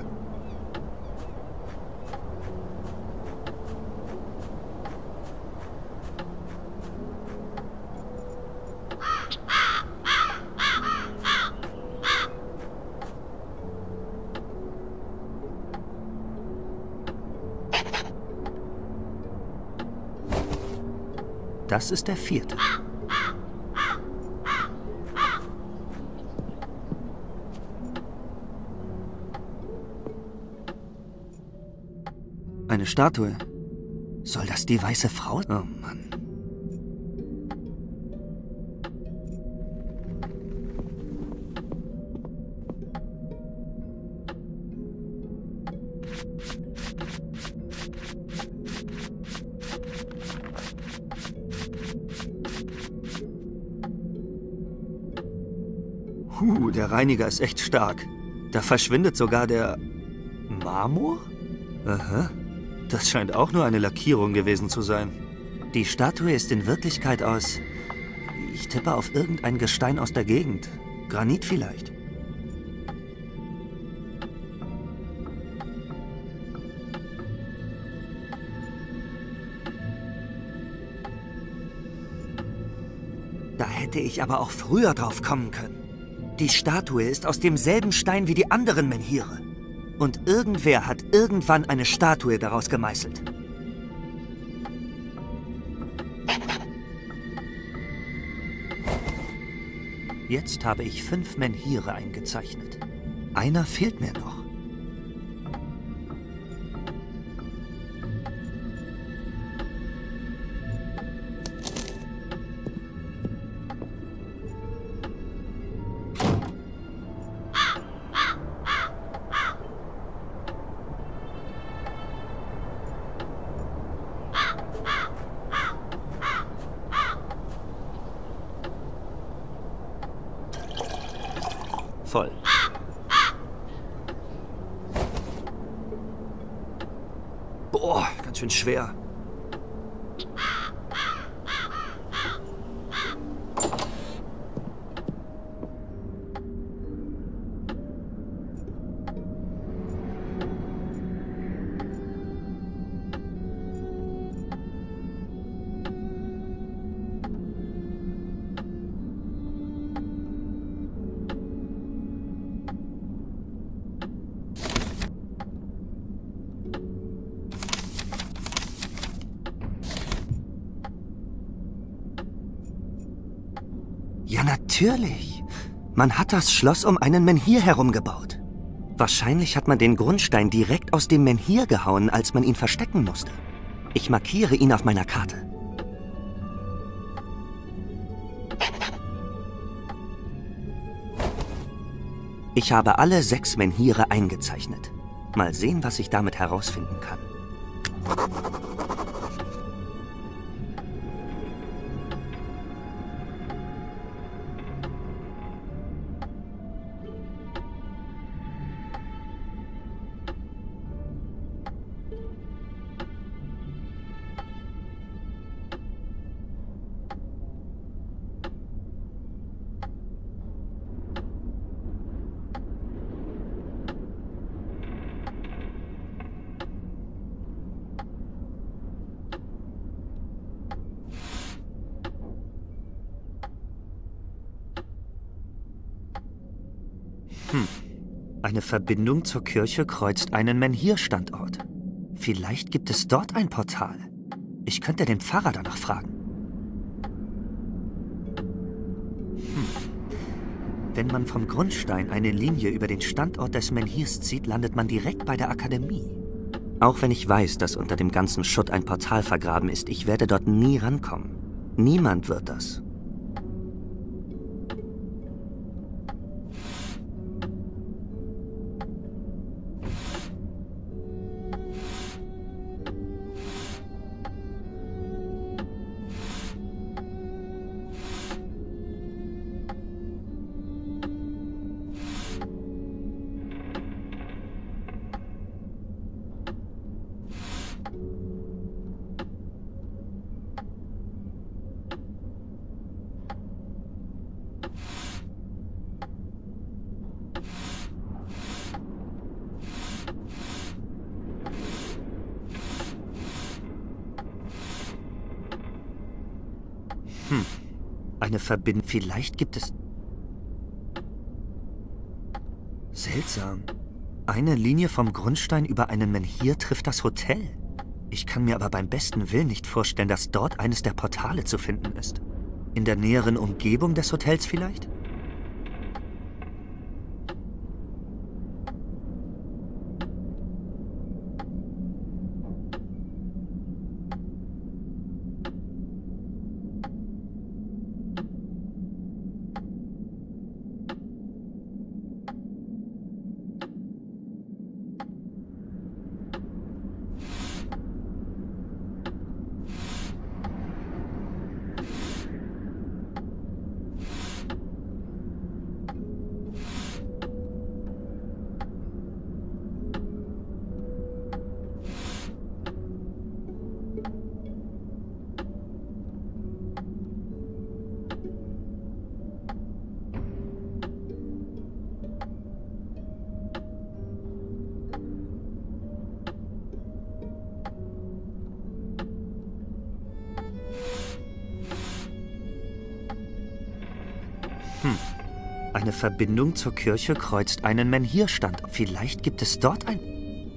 Das ist der 4. Eine Statue. Soll das die weiße Frau? Oh Mann. Der Reiniger ist echt stark. Da verschwindet sogar der Marmor? Aha. Das scheint auch nur eine Lackierung gewesen zu sein. Die Statue ist in Wirklichkeit aus... Ich tippe auf irgendein Gestein aus der Gegend. Granit vielleicht. Da hätte ich aber auch früher drauf kommen können. Die Statue ist aus demselben Stein wie die anderen Menhire. Und irgendwer hat irgendwann eine Statue daraus gemeißelt. Jetzt habe ich 5 Menhire eingezeichnet. Einer fehlt mir noch. Voll. Boah, ganz schön schwer. Ja, natürlich. Man hat das Schloss um einen Menhir herum gebaut. Wahrscheinlich hat man den Grundstein direkt aus dem Menhir gehauen, als man ihn verstecken musste. Ich markiere ihn auf meiner Karte. Ich habe alle 6 Menhire eingezeichnet. Mal sehen, was ich damit herausfinden kann. Eine Verbindung zur Kirche kreuzt einen Menhir-Standort. Vielleicht gibt es dort ein Portal. Ich könnte den Pfarrer danach fragen. Wenn man vom Grundstein eine Linie über den Standort des Menhirs zieht, landet man direkt bei der Akademie. Auch wenn ich weiß, dass unter dem ganzen Schutt ein Portal vergraben ist, ich werde dort nie rankommen. Niemand wird das. Eine Verbindung. Vielleicht gibt es... Seltsam. Eine Linie vom Grundstein über einen Menhir trifft das Hotel. Ich kann mir aber beim besten Willen nicht vorstellen, dass dort eines der Portale zu finden ist. In der näheren Umgebung des Hotels vielleicht? Eine Verbindung zur Kirche kreuzt einen Menhir-Standort. Vielleicht gibt es dort ein...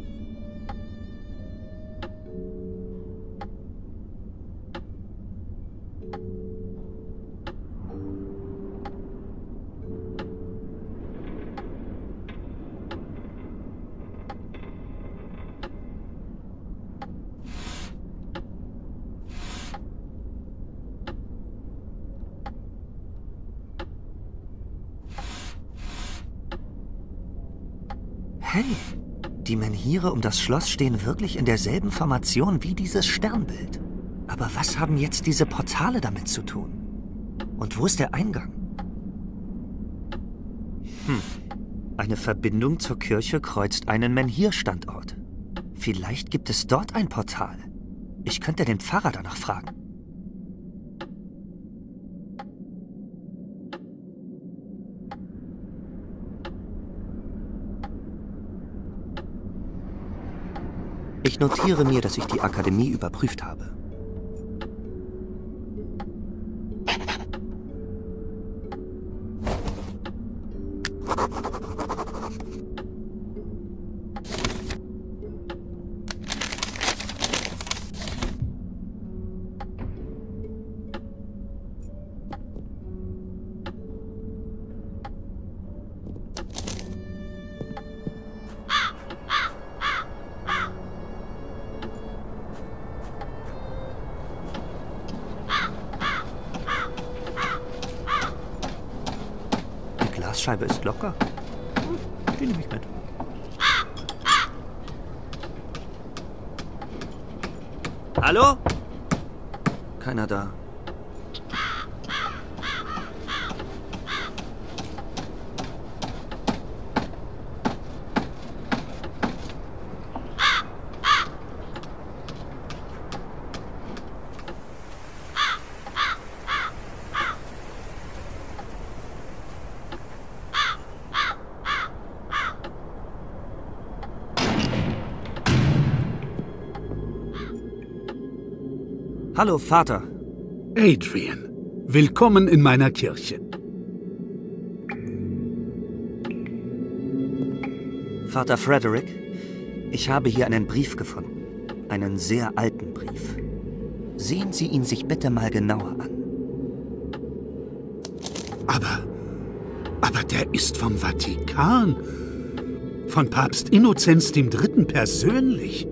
Hey, die Menhire um das Schloss stehen wirklich in derselben Formation wie dieses Sternbild. Aber was haben jetzt diese Portale damit zu tun? Und wo ist der Eingang? Eine Verbindung zur Kirche kreuzt einen Menhir-Standort. Vielleicht gibt es dort ein Portal. Ich könnte den Pfarrer danach fragen. Ich notiere mir, dass ich die Akademie überprüft habe. Die Glasscheibe ist locker. Die nehme ich mit. Hallo? Keiner da. Hallo, Vater. Adrian, willkommen in meiner Kirche. Vater Frederick, ich habe hier einen Brief gefunden. Einen sehr alten Brief. Sehen Sie ihn sich bitte mal genauer an. Aber der ist vom Vatikan. Von Papst Innozenz III. Persönlich.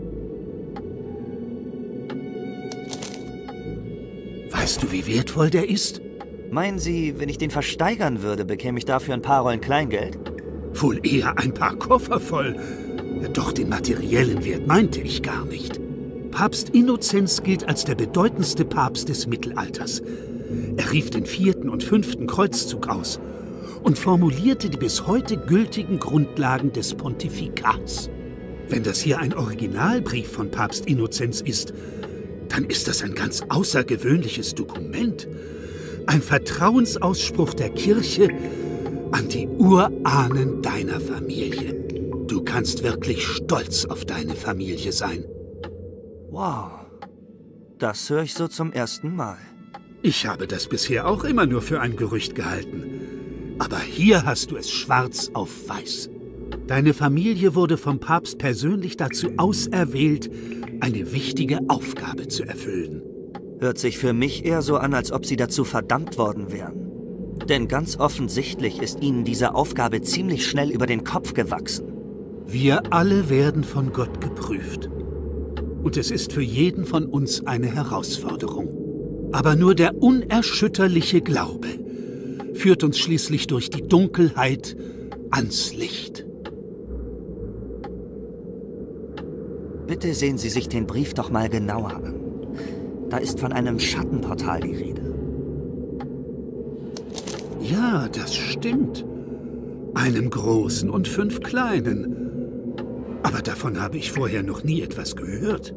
Weißt du, wie wertvoll der ist? Meinen Sie, wenn ich den versteigern würde, bekäme ich dafür ein paar Rollen Kleingeld? Wohl eher ein paar Koffer voll. Doch den materiellen Wert meinte ich gar nicht. Papst Innozenz gilt als der bedeutendste Papst des Mittelalters. Er rief den 4. und 5. Kreuzzug aus und formulierte die bis heute gültigen Grundlagen des Pontifikats. Wenn das hier ein Originalbrief von Papst Innozenz ist, dann ist das ein ganz außergewöhnliches Dokument. Ein Vertrauensausspruch der Kirche an die Urahnen deiner Familie. Du kannst wirklich stolz auf deine Familie sein. Wow, das höre ich so zum ersten Mal. Ich habe das bisher auch immer nur für ein Gerücht gehalten. Aber hier hast du es schwarz auf weiß. Deine Familie wurde vom Papst persönlich dazu auserwählt, eine wichtige Aufgabe zu erfüllen. Hört sich für mich eher so an, als ob sie dazu verdammt worden wären. Denn ganz offensichtlich ist ihnen diese Aufgabe ziemlich schnell über den Kopf gewachsen. Wir alle werden von Gott geprüft. Und es ist für jeden von uns eine Herausforderung. Aber nur der unerschütterliche Glaube führt uns schließlich durch die Dunkelheit ans Licht. Bitte sehen Sie sich den Brief doch mal genauer an. Da ist von einem Schattenportal die Rede. Ja, das stimmt. Einem großen und 5 kleinen. Aber davon habe ich vorher noch nie etwas gehört.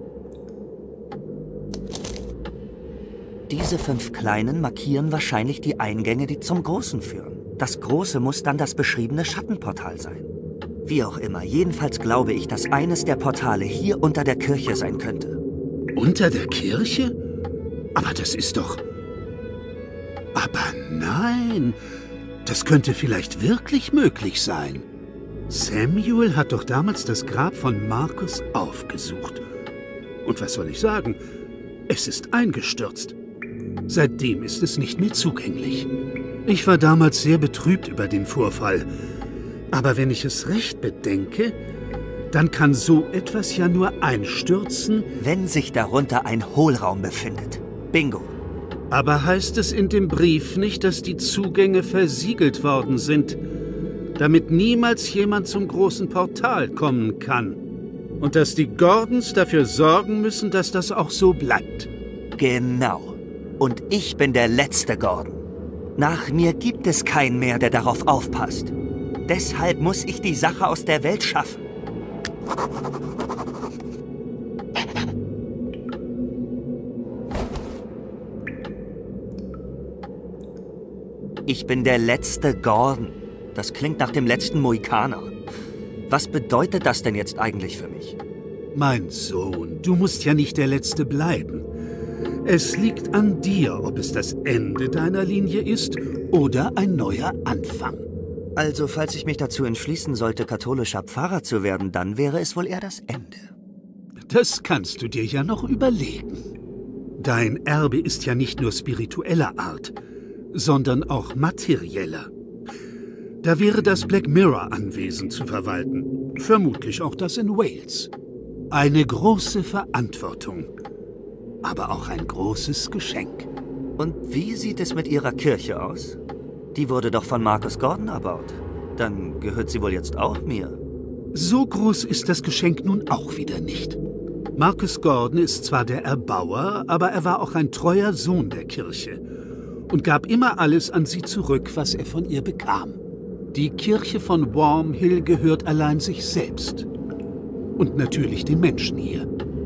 Diese 5 kleinen markieren wahrscheinlich die Eingänge, die zum Großen führen. Das Große muss dann das beschriebene Schattenportal sein. Wie auch immer, jedenfalls glaube ich, dass eines der Portale hier unter der Kirche sein könnte. Unter der Kirche? Aber das ist doch... Aber nein, das könnte vielleicht wirklich möglich sein. Samuel hat doch damals das Grab von Markus aufgesucht. Und was soll ich sagen? Es ist eingestürzt. Seitdem ist es nicht mehr zugänglich. Ich war damals sehr betrübt über den Vorfall. Aber wenn ich es recht bedenke, dann kann so etwas ja nur einstürzen, wenn sich darunter ein Hohlraum befindet. Bingo. Aber heißt es in dem Brief nicht, dass die Zugänge versiegelt worden sind, damit niemals jemand zum großen Portal kommen kann? Und dass die Gordons dafür sorgen müssen, dass das auch so bleibt? Genau. Und ich bin der letzte Gordon. Nach mir gibt es keinen mehr, der darauf aufpasst. Deshalb muss ich die Sache aus der Welt schaffen. Ich bin der letzte Gordon. Das klingt nach dem letzten Mohikaner. Was bedeutet das denn jetzt eigentlich für mich? Mein Sohn, du musst ja nicht der Letzte bleiben. Es liegt an dir, ob es das Ende deiner Linie ist oder ein neuer Anfang. Also, falls ich mich dazu entschließen sollte, katholischer Pfarrer zu werden, dann wäre es wohl eher das Ende. Das kannst du dir ja noch überlegen. Dein Erbe ist ja nicht nur spiritueller Art, sondern auch materieller. Da wäre das Black Mirror-Anwesen zu verwalten, vermutlich auch das in Wales. Eine große Verantwortung, aber auch ein großes Geschenk. Und wie sieht es mit Ihrer Kirche aus? Die wurde doch von Marcus Gordon erbaut. Dann gehört sie wohl jetzt auch mir. So groß ist das Geschenk nun auch wieder nicht. Marcus Gordon ist zwar der Erbauer, aber er war auch ein treuer Sohn der Kirche und gab immer alles an sie zurück, was er von ihr bekam. Die Kirche von Worm Hill gehört allein sich selbst. Und natürlich den Menschen hier.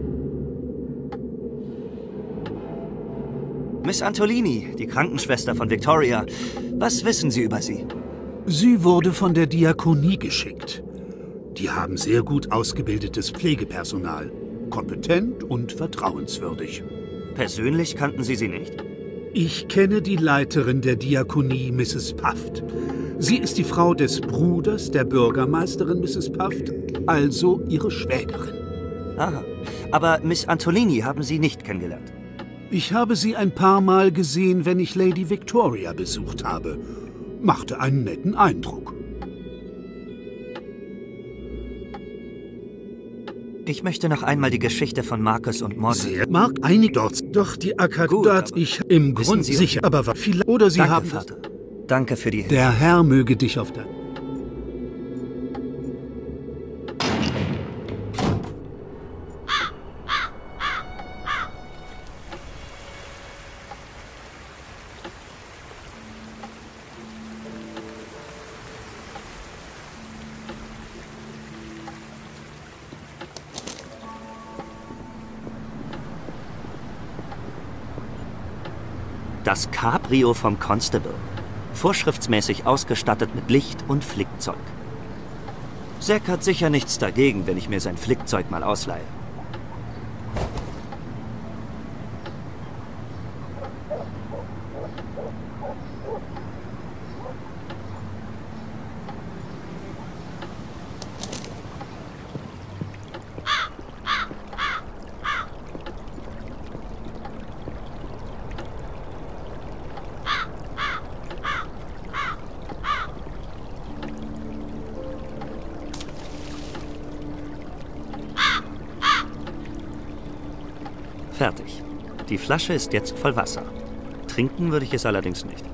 Miss Antolini, die Krankenschwester von Victoria. Was wissen Sie über sie? Sie wurde von der Diakonie geschickt. Die haben sehr gut ausgebildetes Pflegepersonal. Kompetent und vertrauenswürdig. Persönlich kannten Sie sie nicht? Ich kenne die Leiterin der Diakonie, Mrs. Puft. Sie ist die Frau des Bruders der Bürgermeisterin, Mrs. Puft, also ihre Schwägerin. Aha. Aber Miss Antolini haben Sie nicht kennengelernt? Ich habe sie ein paar Mal gesehen, wenn ich Lady Victoria besucht habe. Machte einen netten Eindruck. Ich möchte noch einmal die Geschichte von Marcus und Mordred. Sehr mag einig dort, doch die Akademie ich im Grund sicher, aber war viel oder Sie Danke, haben Vater. Danke für die Hilfe. Der Herr möge dich auf der... Das Cabrio vom Constable. Vorschriftsmäßig ausgestattet mit Licht und Flickzeug. Zack hat sicher nichts dagegen, wenn ich mir sein Flickzeug mal ausleihe. fertig. Die Flasche ist jetzt voll Wasser. Trinken würde ich es allerdings nicht.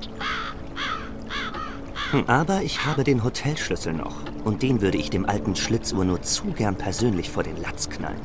Aber ich habe den Hotelschlüssel noch. Und den würde ich dem alten Schlitzohr nur zu gern persönlich vor den Latz knallen.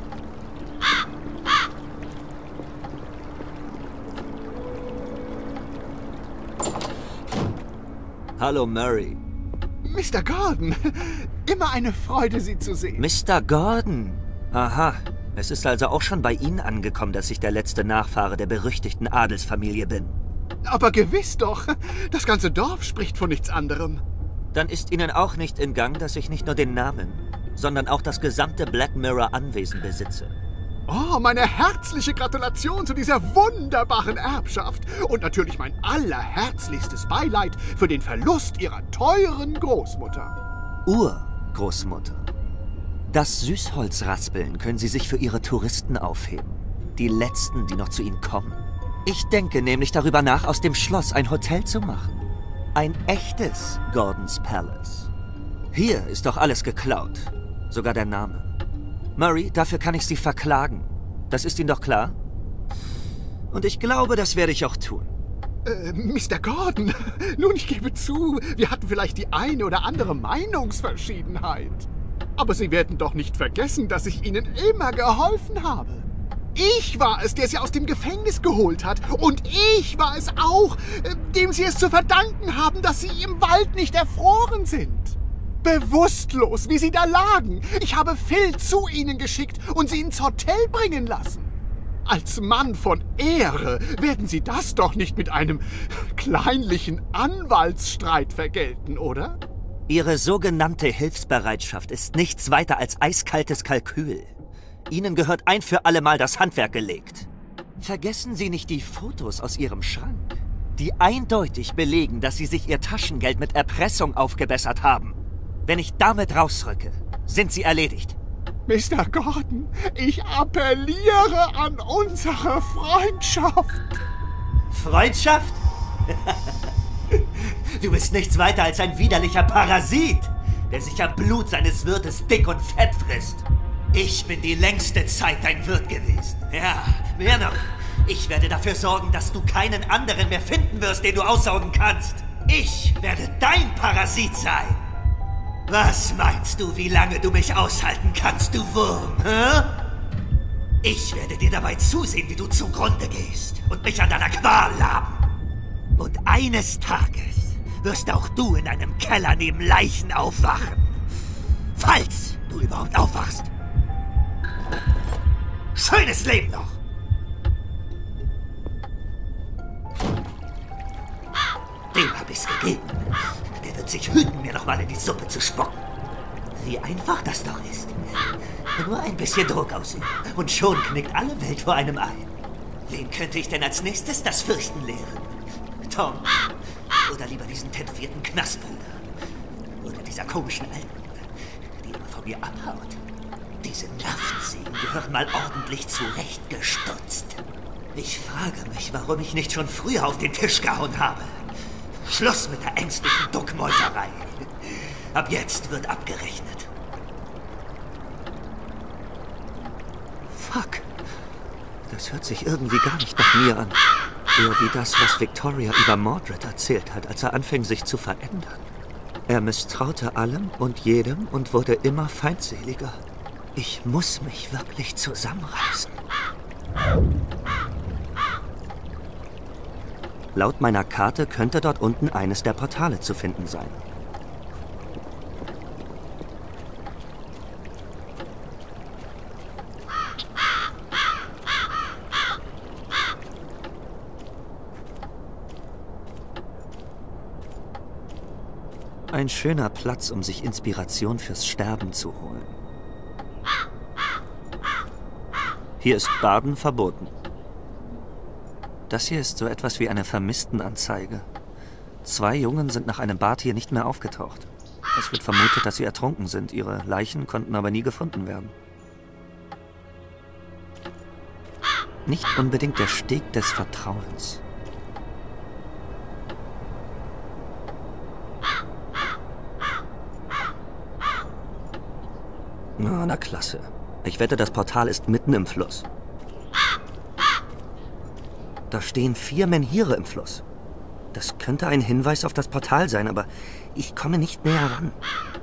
Hallo, Murray. Mr. Gordon, immer eine Freude, Sie zu sehen. Mr. Gordon? Aha, es ist also auch schon bei Ihnen angekommen, dass ich der letzte Nachfahre der berüchtigten Adelsfamilie bin. Aber gewiss doch, das ganze Dorf spricht von nichts anderem. Dann ist Ihnen auch nicht in Gang, dass ich nicht nur den Namen, sondern auch das gesamte Black Mirror Anwesen besitze. Oh, meine herzliche Gratulation zu dieser wunderbaren Erbschaft und natürlich mein allerherzlichstes Beileid für den Verlust Ihrer teuren Großmutter. Urgroßmutter. Das Süßholzraspeln können Sie sich für Ihre Touristen aufheben. Die letzten, die noch zu Ihnen kommen. Ich denke nämlich darüber nach, aus dem Schloss ein Hotel zu machen. Ein echtes Gordon's Palace. Hier ist doch alles geklaut. Sogar der Name. Murray, dafür kann ich Sie verklagen. Das ist Ihnen doch klar? Und ich glaube, das werde ich auch tun. Mr. Gordon, nun, ich gebe zu, wir hatten vielleicht die eine oder andere Meinungsverschiedenheit. Aber Sie werden doch nicht vergessen, dass ich Ihnen immer geholfen habe. Ich war es, der Sie aus dem Gefängnis geholt hat. Und ich war es auch, dem Sie es zu verdanken haben, dass Sie im Wald nicht erfroren sind. Bewusstlos, wie Sie da lagen. Ich habe Phil zu Ihnen geschickt und Sie ins Hotel bringen lassen. Als Mann von Ehre werden Sie das doch nicht mit einem kleinlichen Anwaltsstreit vergelten, oder? Ihre sogenannte Hilfsbereitschaft ist nichts weiter als eiskaltes Kalkül. Ihnen gehört ein für alle Mal das Handwerk gelegt. Vergessen Sie nicht die Fotos aus Ihrem Schrank, die eindeutig belegen, dass Sie sich Ihr Taschengeld mit Erpressung aufgebessert haben. Wenn ich damit rausrücke, sind Sie erledigt. Mr. Gordon, ich appelliere an unsere Freundschaft. Freundschaft? Du bist nichts weiter als ein widerlicher Parasit, der sich am Blut seines Wirtes dick und fett frisst. Ich bin die längste Zeit dein Wirt gewesen. Ja, mehr noch. Ich werde dafür sorgen, dass du keinen anderen mehr finden wirst, den du aussaugen kannst. Ich werde dein Parasit sein. Was meinst du, wie lange du mich aushalten kannst, du Wurm? Hä? Ich werde dir dabei zusehen, wie du zugrunde gehst und mich an deiner Qual laben. Und eines Tages wirst auch du in einem Keller neben Leichen aufwachen. Falls du überhaupt aufwachst. Schönes Leben noch. Dem hab ich's gegeben. Der wird sich hüten, mir nochmal in die Suppe zu spucken. Wie einfach das doch ist. Nur ein bisschen Druck ausüben und schon knickt alle Welt vor einem ein. Wen könnte ich denn als nächstes das Fürchten lehren? Tom? Oder lieber diesen tätowierten Knastbruder? Oder dieser komischen Alten, die immer von mir abhaut? Diese Nervensägen gehören mal ordentlich zurechtgestutzt. Ich frage mich, warum ich nicht schon früher auf den Tisch gehauen habe. Schluss mit der ängstlichen Duckmäuserei. Ab jetzt wird abgerechnet. Fuck. Das hört sich irgendwie gar nicht nach mir an. Eher wie das, was Victoria über Mordred erzählt hat, als er anfing, sich zu verändern. Er misstraute allem und jedem und wurde immer feindseliger. Ich muss mich wirklich zusammenreißen. Laut meiner Karte könnte dort unten eines der Portale zu finden sein. Ein schöner Platz, um sich Inspiration fürs Sterben zu holen. Hier ist Baden verboten. Das hier ist so etwas wie eine Vermisstenanzeige. 2 Jungen sind nach einem Bad hier nicht mehr aufgetaucht. Es wird vermutet, dass sie ertrunken sind. Ihre Leichen konnten aber nie gefunden werden. Nicht unbedingt der Steg des Vertrauens. Oh, na klasse. Ich wette, das Portal ist mitten im Fluss. Da stehen 4 Menhire im Fluss. Das könnte ein Hinweis auf das Portal sein, aber ich komme nicht näher ran.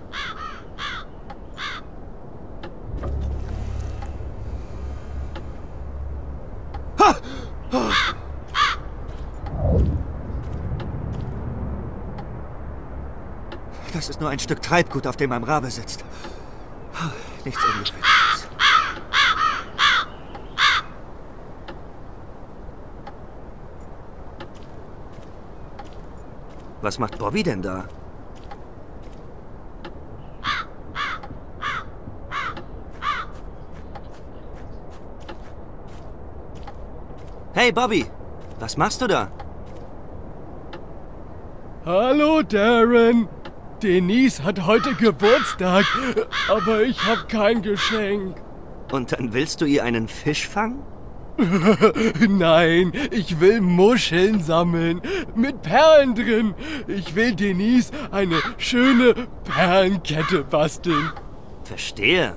Das ist nur ein Stück Treibgut, auf dem ein Rabe sitzt. Nichts Ungewöhnliches. Was macht Bobby denn da? Hey Bobby, was machst du da? Hallo Darren. Denise hat heute Geburtstag, aber ich habe kein Geschenk. Und dann willst du ihr einen Fisch fangen? Nein, ich will Muscheln sammeln. Mit Perlen drin. Ich will Denise eine schöne Perlenkette basteln. Verstehe.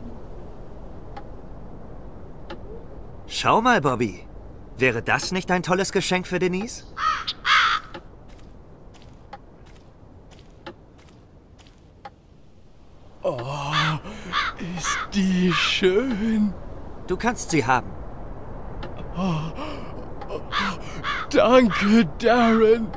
Schau mal, Bobby. Wäre das nicht ein tolles Geschenk für Denise? Oh, ist die schön. Du kannst sie haben. Danke, Darren.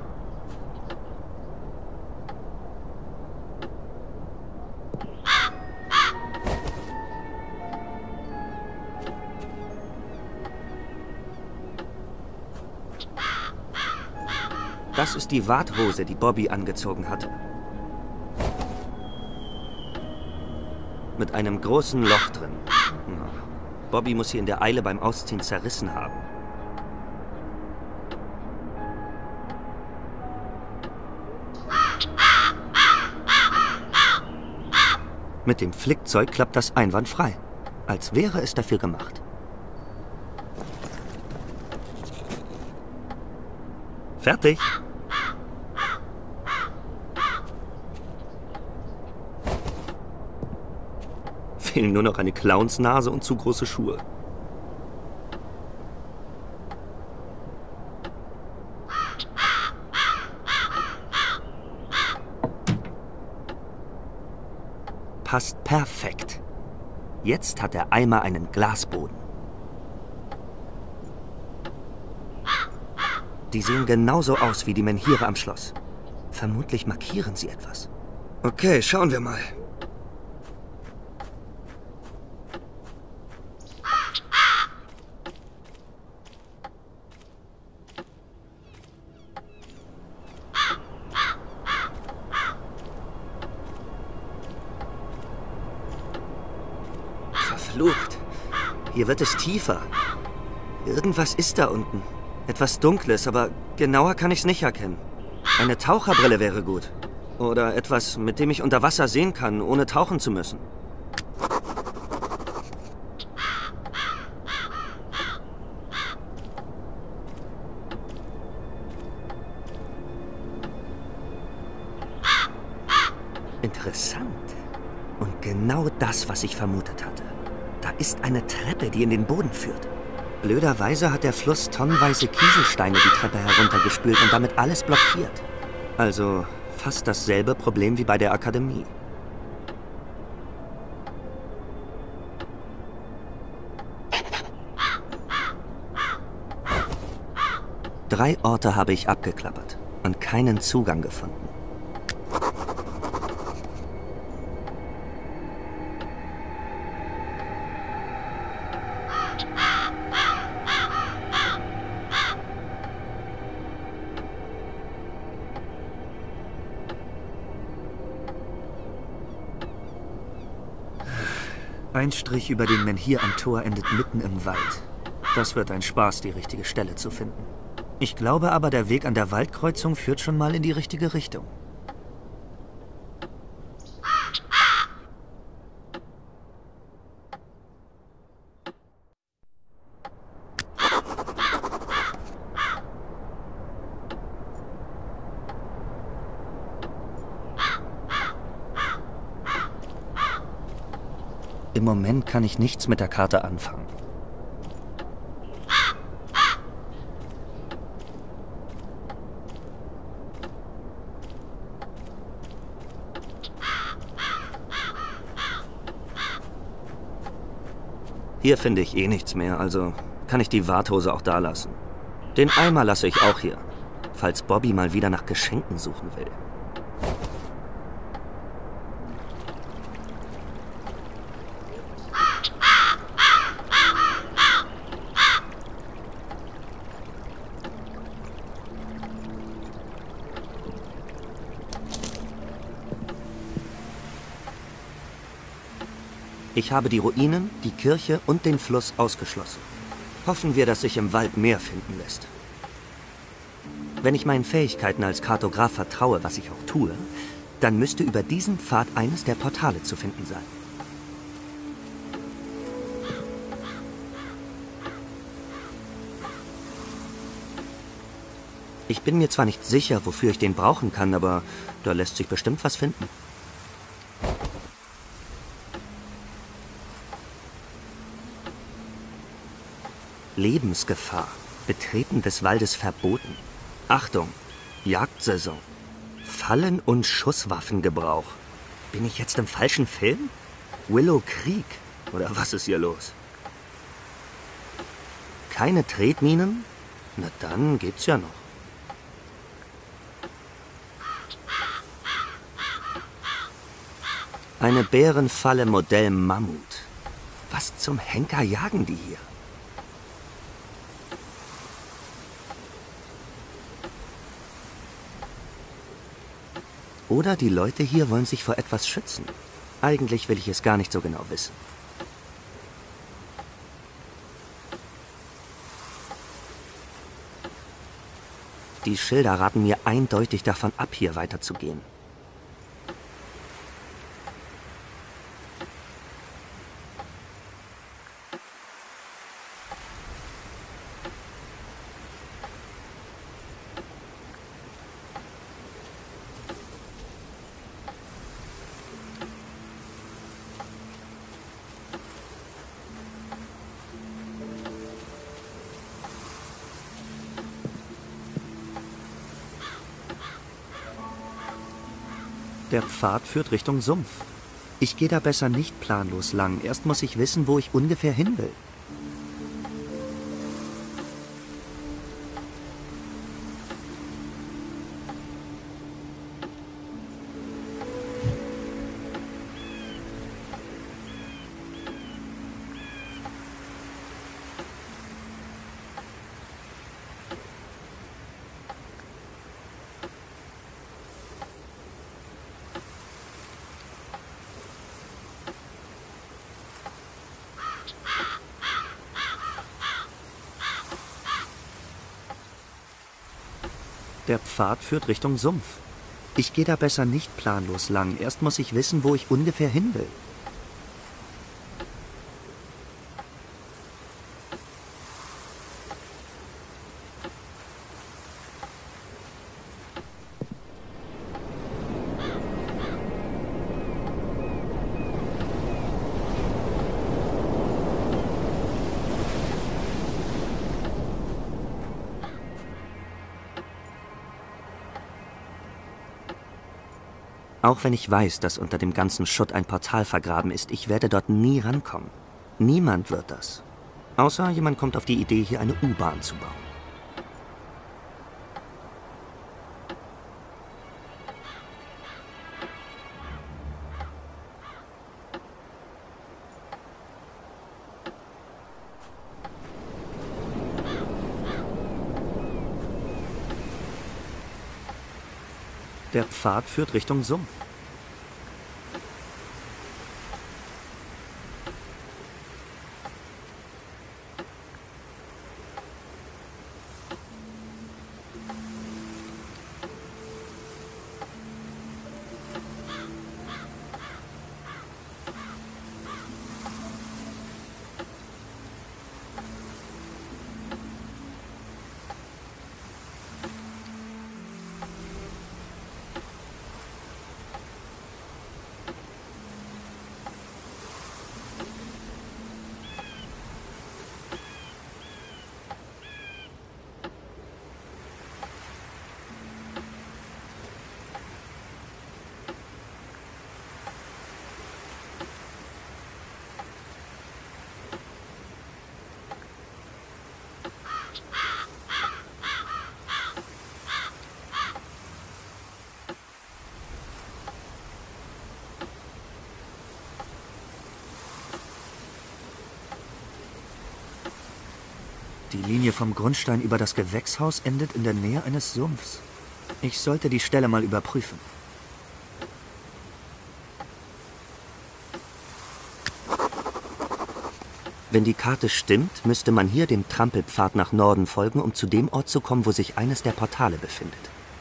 Das ist die Warthose, die Bobby angezogen hatte. Mit einem großen Loch drin. Bobby muss sie in der Eile beim Ausziehen zerrissen haben. Mit dem Flickzeug klappt das einwandfrei. Als wäre es dafür gemacht. Fertig. Fehlen nur noch eine Clownsnase und zu große Schuhe. Passt perfekt. Jetzt hat der Eimer einen Glasboden. Die sehen genauso aus wie die Menhire am Schloss. Vermutlich markieren sie etwas. Okay, schauen wir mal. Verflucht. Hier wird es tiefer. Irgendwas ist da unten. Etwas Dunkles, aber genauer kann ich es nicht erkennen. Eine Taucherbrille wäre gut. Oder etwas, mit dem ich unter Wasser sehen kann, ohne tauchen zu müssen. Interessant. Und genau das, was ich vermutet hatte. Da ist eine Treppe, die in den Boden führt. Blöderweise hat der Fluss tonnenweise Kieselsteine die Treppe heruntergespült und damit alles blockiert. Also fast dasselbe Problem wie bei der Akademie. Drei Orte habe ich abgeklappert und keinen Zugang gefunden. Ein Strich über den Menhir am Tor endet mitten im Wald. Das wird ein Spaß, die richtige Stelle zu finden. Ich glaube aber, der Weg an der Waldkreuzung führt schon mal in die richtige Richtung. Im Moment kann ich nichts mit der Karte anfangen. Hier finde ich eh nichts mehr, also kann ich die Warthose auch da lassen. Den Eimer lasse ich auch hier, falls Bobby mal wieder nach Geschenken suchen will. Ich habe die Ruinen, die Kirche und den Fluss ausgeschlossen. Hoffen wir, dass sich im Wald mehr finden lässt. Wenn ich meinen Fähigkeiten als Kartograf vertraue, was ich auch tue, dann müsste über diesen Pfad eines der Portale zu finden sein. Ich bin mir zwar nicht sicher, wofür ich den brauchen kann, aber da lässt sich bestimmt was finden. Lebensgefahr. Betreten des Waldes verboten. Achtung, Jagdsaison. Fallen- und Schusswaffengebrauch. Bin ich jetzt im falschen Film? Willow Creek? Oder was ist hier los? Keine Tretminen? Na dann geht's ja noch. Eine Bärenfalle Modell Mammut. Was zum Henker jagen die hier? Oder die Leute hier wollen sich vor etwas schützen. Eigentlich will ich es gar nicht so genau wissen. Die Schilder raten mir eindeutig davon ab, hier weiterzugehen. Der Pfad führt Richtung Sumpf. Ich gehe da besser nicht planlos lang. Erst muss ich wissen, wo ich ungefähr hin will. Der Pfad führt Richtung Sumpf. Ich gehe da besser nicht planlos lang. Erst muss ich wissen, wo ich ungefähr hin will. Auch wenn ich weiß, dass unter dem ganzen Schutt ein Portal vergraben ist, ich werde dort nie rankommen. Niemand wird das. Außer jemand kommt auf die Idee, hier eine U-Bahn zu bauen. Der Pfad führt Richtung Sumpf. Die Linie vom Grundstein über das Gewächshaus endet in der Nähe eines Sumpfs. Ich sollte die Stelle mal überprüfen. Wenn die Karte stimmt, müsste man hier dem Trampelpfad nach Norden folgen, um zu dem Ort zu kommen, wo sich eines der Portale befindet.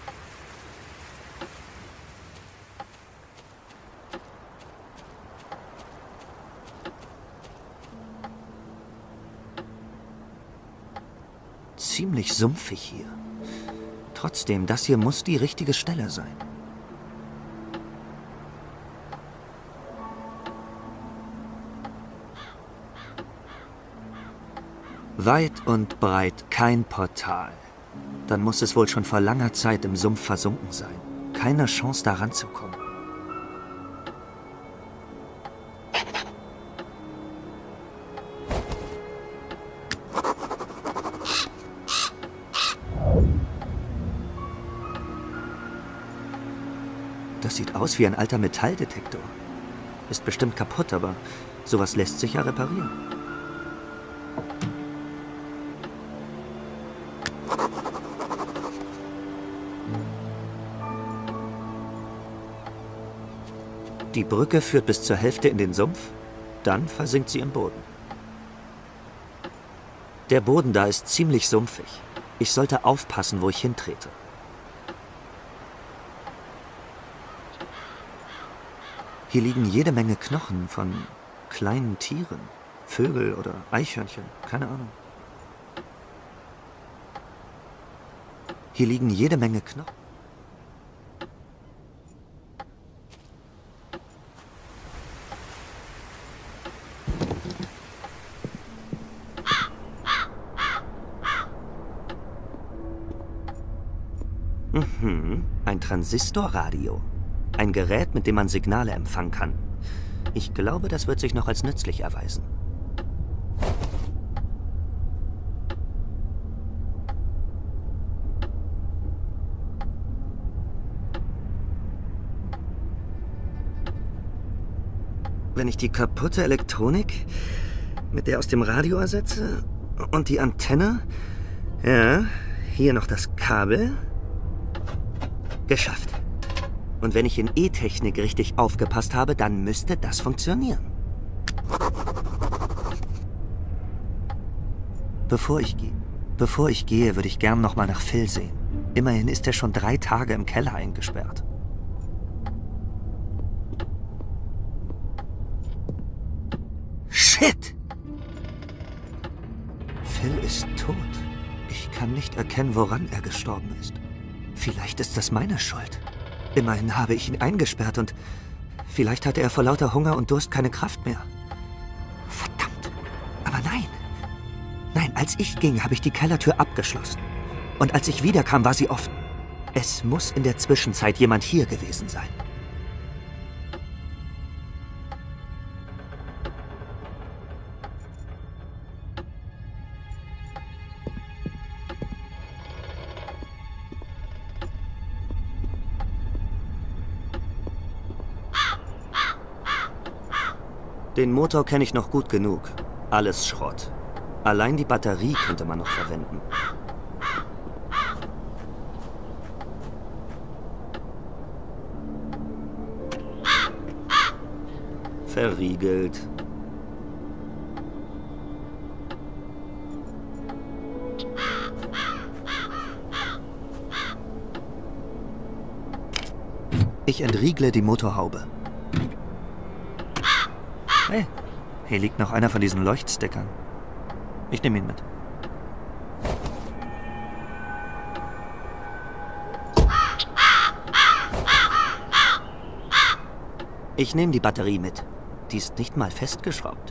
Ziemlich sumpfig hier. Trotzdem, das hier muss die richtige Stelle sein. Weit und breit kein Portal. Dann muss es wohl schon vor langer Zeit im Sumpf versunken sein. Keine Chance, da ranzukommen. Das sieht aus wie ein alter Metalldetektor. Ist bestimmt kaputt, aber sowas lässt sich ja reparieren. Die Brücke führt bis zur Hälfte in den Sumpf, dann versinkt sie im Boden. Der Boden da ist ziemlich sumpfig. Ich sollte aufpassen, wo ich hintrete. Hier liegen jede Menge Knochen von kleinen Tieren, Vögel oder Eichhörnchen, keine Ahnung. Hier liegen jede Menge Knochen. Ein Transistorradio. Ein Gerät, mit dem man Signale empfangen kann. Ich glaube, das wird sich noch als nützlich erweisen. Wenn ich die kaputte Elektronik mit der aus dem Radio ersetze und die Antenne, ja, hier noch das Kabel. Geschafft. Und wenn ich in E-Technik richtig aufgepasst habe, dann müsste das funktionieren. Bevor ich gehe, würde ich gern noch mal nach Phil sehen. Immerhin ist er schon 3 Tage im Keller eingesperrt. Shit! Phil ist tot. Ich kann nicht erkennen, woran er gestorben ist. Vielleicht ist das meine Schuld. Immerhin habe ich ihn eingesperrt und vielleicht hatte er vor lauter Hunger und Durst keine Kraft mehr. Verdammt. Aber nein. Nein, als ich ging, habe ich die Kellertür abgeschlossen. Und als ich wiederkam, war sie offen. Es muss in der Zwischenzeit jemand hier gewesen sein. Den Motor kenne ich noch gut genug. Alles Schrott. Allein die Batterie könnte man noch verwenden. Verriegelt. Ich entriegle die Motorhaube. Hey, hier liegt noch einer von diesen Leuchtstickern. Ich nehme ihn mit. Ich nehme die Batterie mit. Die ist nicht mal festgeschraubt.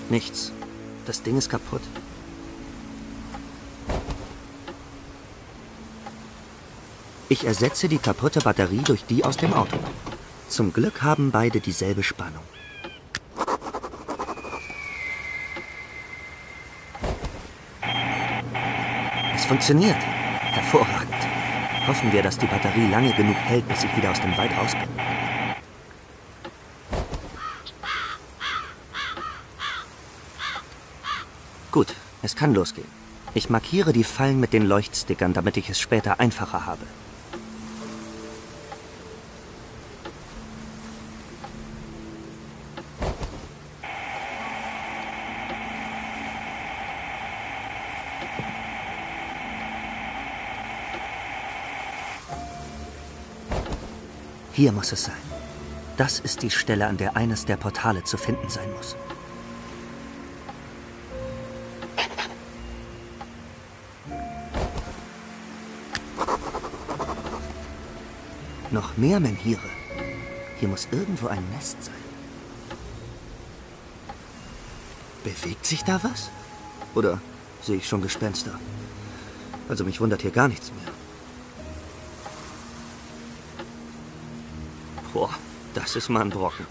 Nichts. Das Ding ist kaputt. Ich ersetze die kaputte Batterie durch die aus dem Auto. Zum Glück haben beide dieselbe Spannung. Es funktioniert. Hervorragend. Hoffen wir, dass die Batterie lange genug hält, bis ich wieder aus dem Wald raus bin. Gut, es kann losgehen. Ich markiere die Fallen mit den Leuchtstickern, damit ich es später einfacher habe. Hier muss es sein. Das ist die Stelle, an der eines der Portale zu finden sein muss. Noch mehr Menhire. Hier muss irgendwo ein Nest sein. Bewegt sich da was? Oder sehe ich schon Gespenster? Also mich wundert hier gar nichts mehr. Boah, das ist mal ein Brocken.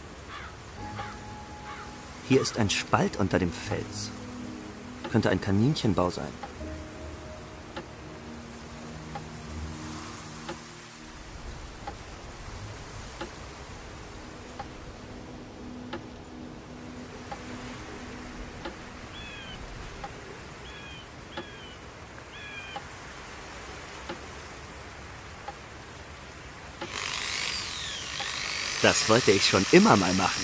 Hier ist ein Spalt unter dem Fels. Könnte ein Kaninchenbau sein. Das wollte ich schon immer mal machen.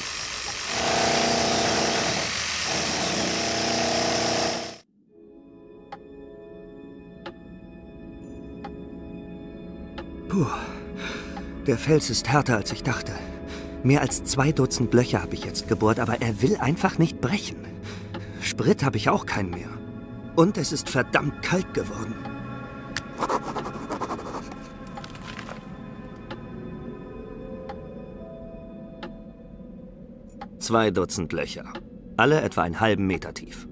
Puh, der Fels ist härter, als ich dachte. Mehr als 2 Dutzend Löcher habe ich jetzt gebohrt, aber er will einfach nicht brechen. Sprit habe ich auch keinen mehr. Und es ist verdammt kalt geworden. Zwei Dutzend Löcher. Alle etwa einen halben Meter tief.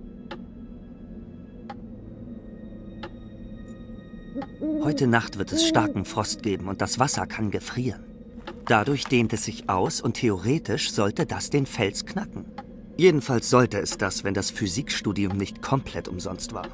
Heute Nacht wird es starken Frost geben und das Wasser kann gefrieren. Dadurch dehnt es sich aus und theoretisch sollte das den Fels knacken. Jedenfalls sollte es das, wenn das Physikstudium nicht komplett umsonst war.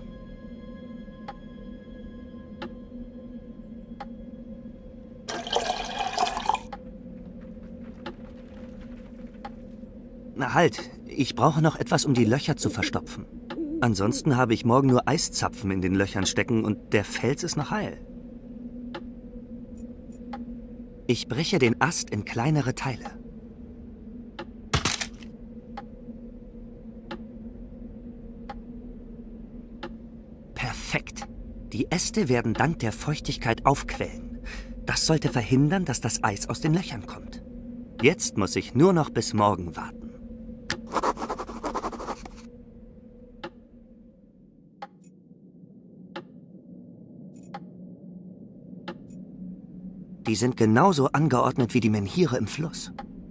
Na halt, ich brauche noch etwas, um die Löcher zu verstopfen. Ansonsten habe ich morgen nur Eiszapfen in den Löchern stecken und der Fels ist noch heil. Ich breche den Ast in kleinere Teile. Perfekt. Die Äste werden dank der Feuchtigkeit aufquellen. Das sollte verhindern, dass das Eis aus den Löchern kommt. Jetzt muss ich nur noch bis morgen warten. Die sind genauso angeordnet wie die Menhire im Fluss.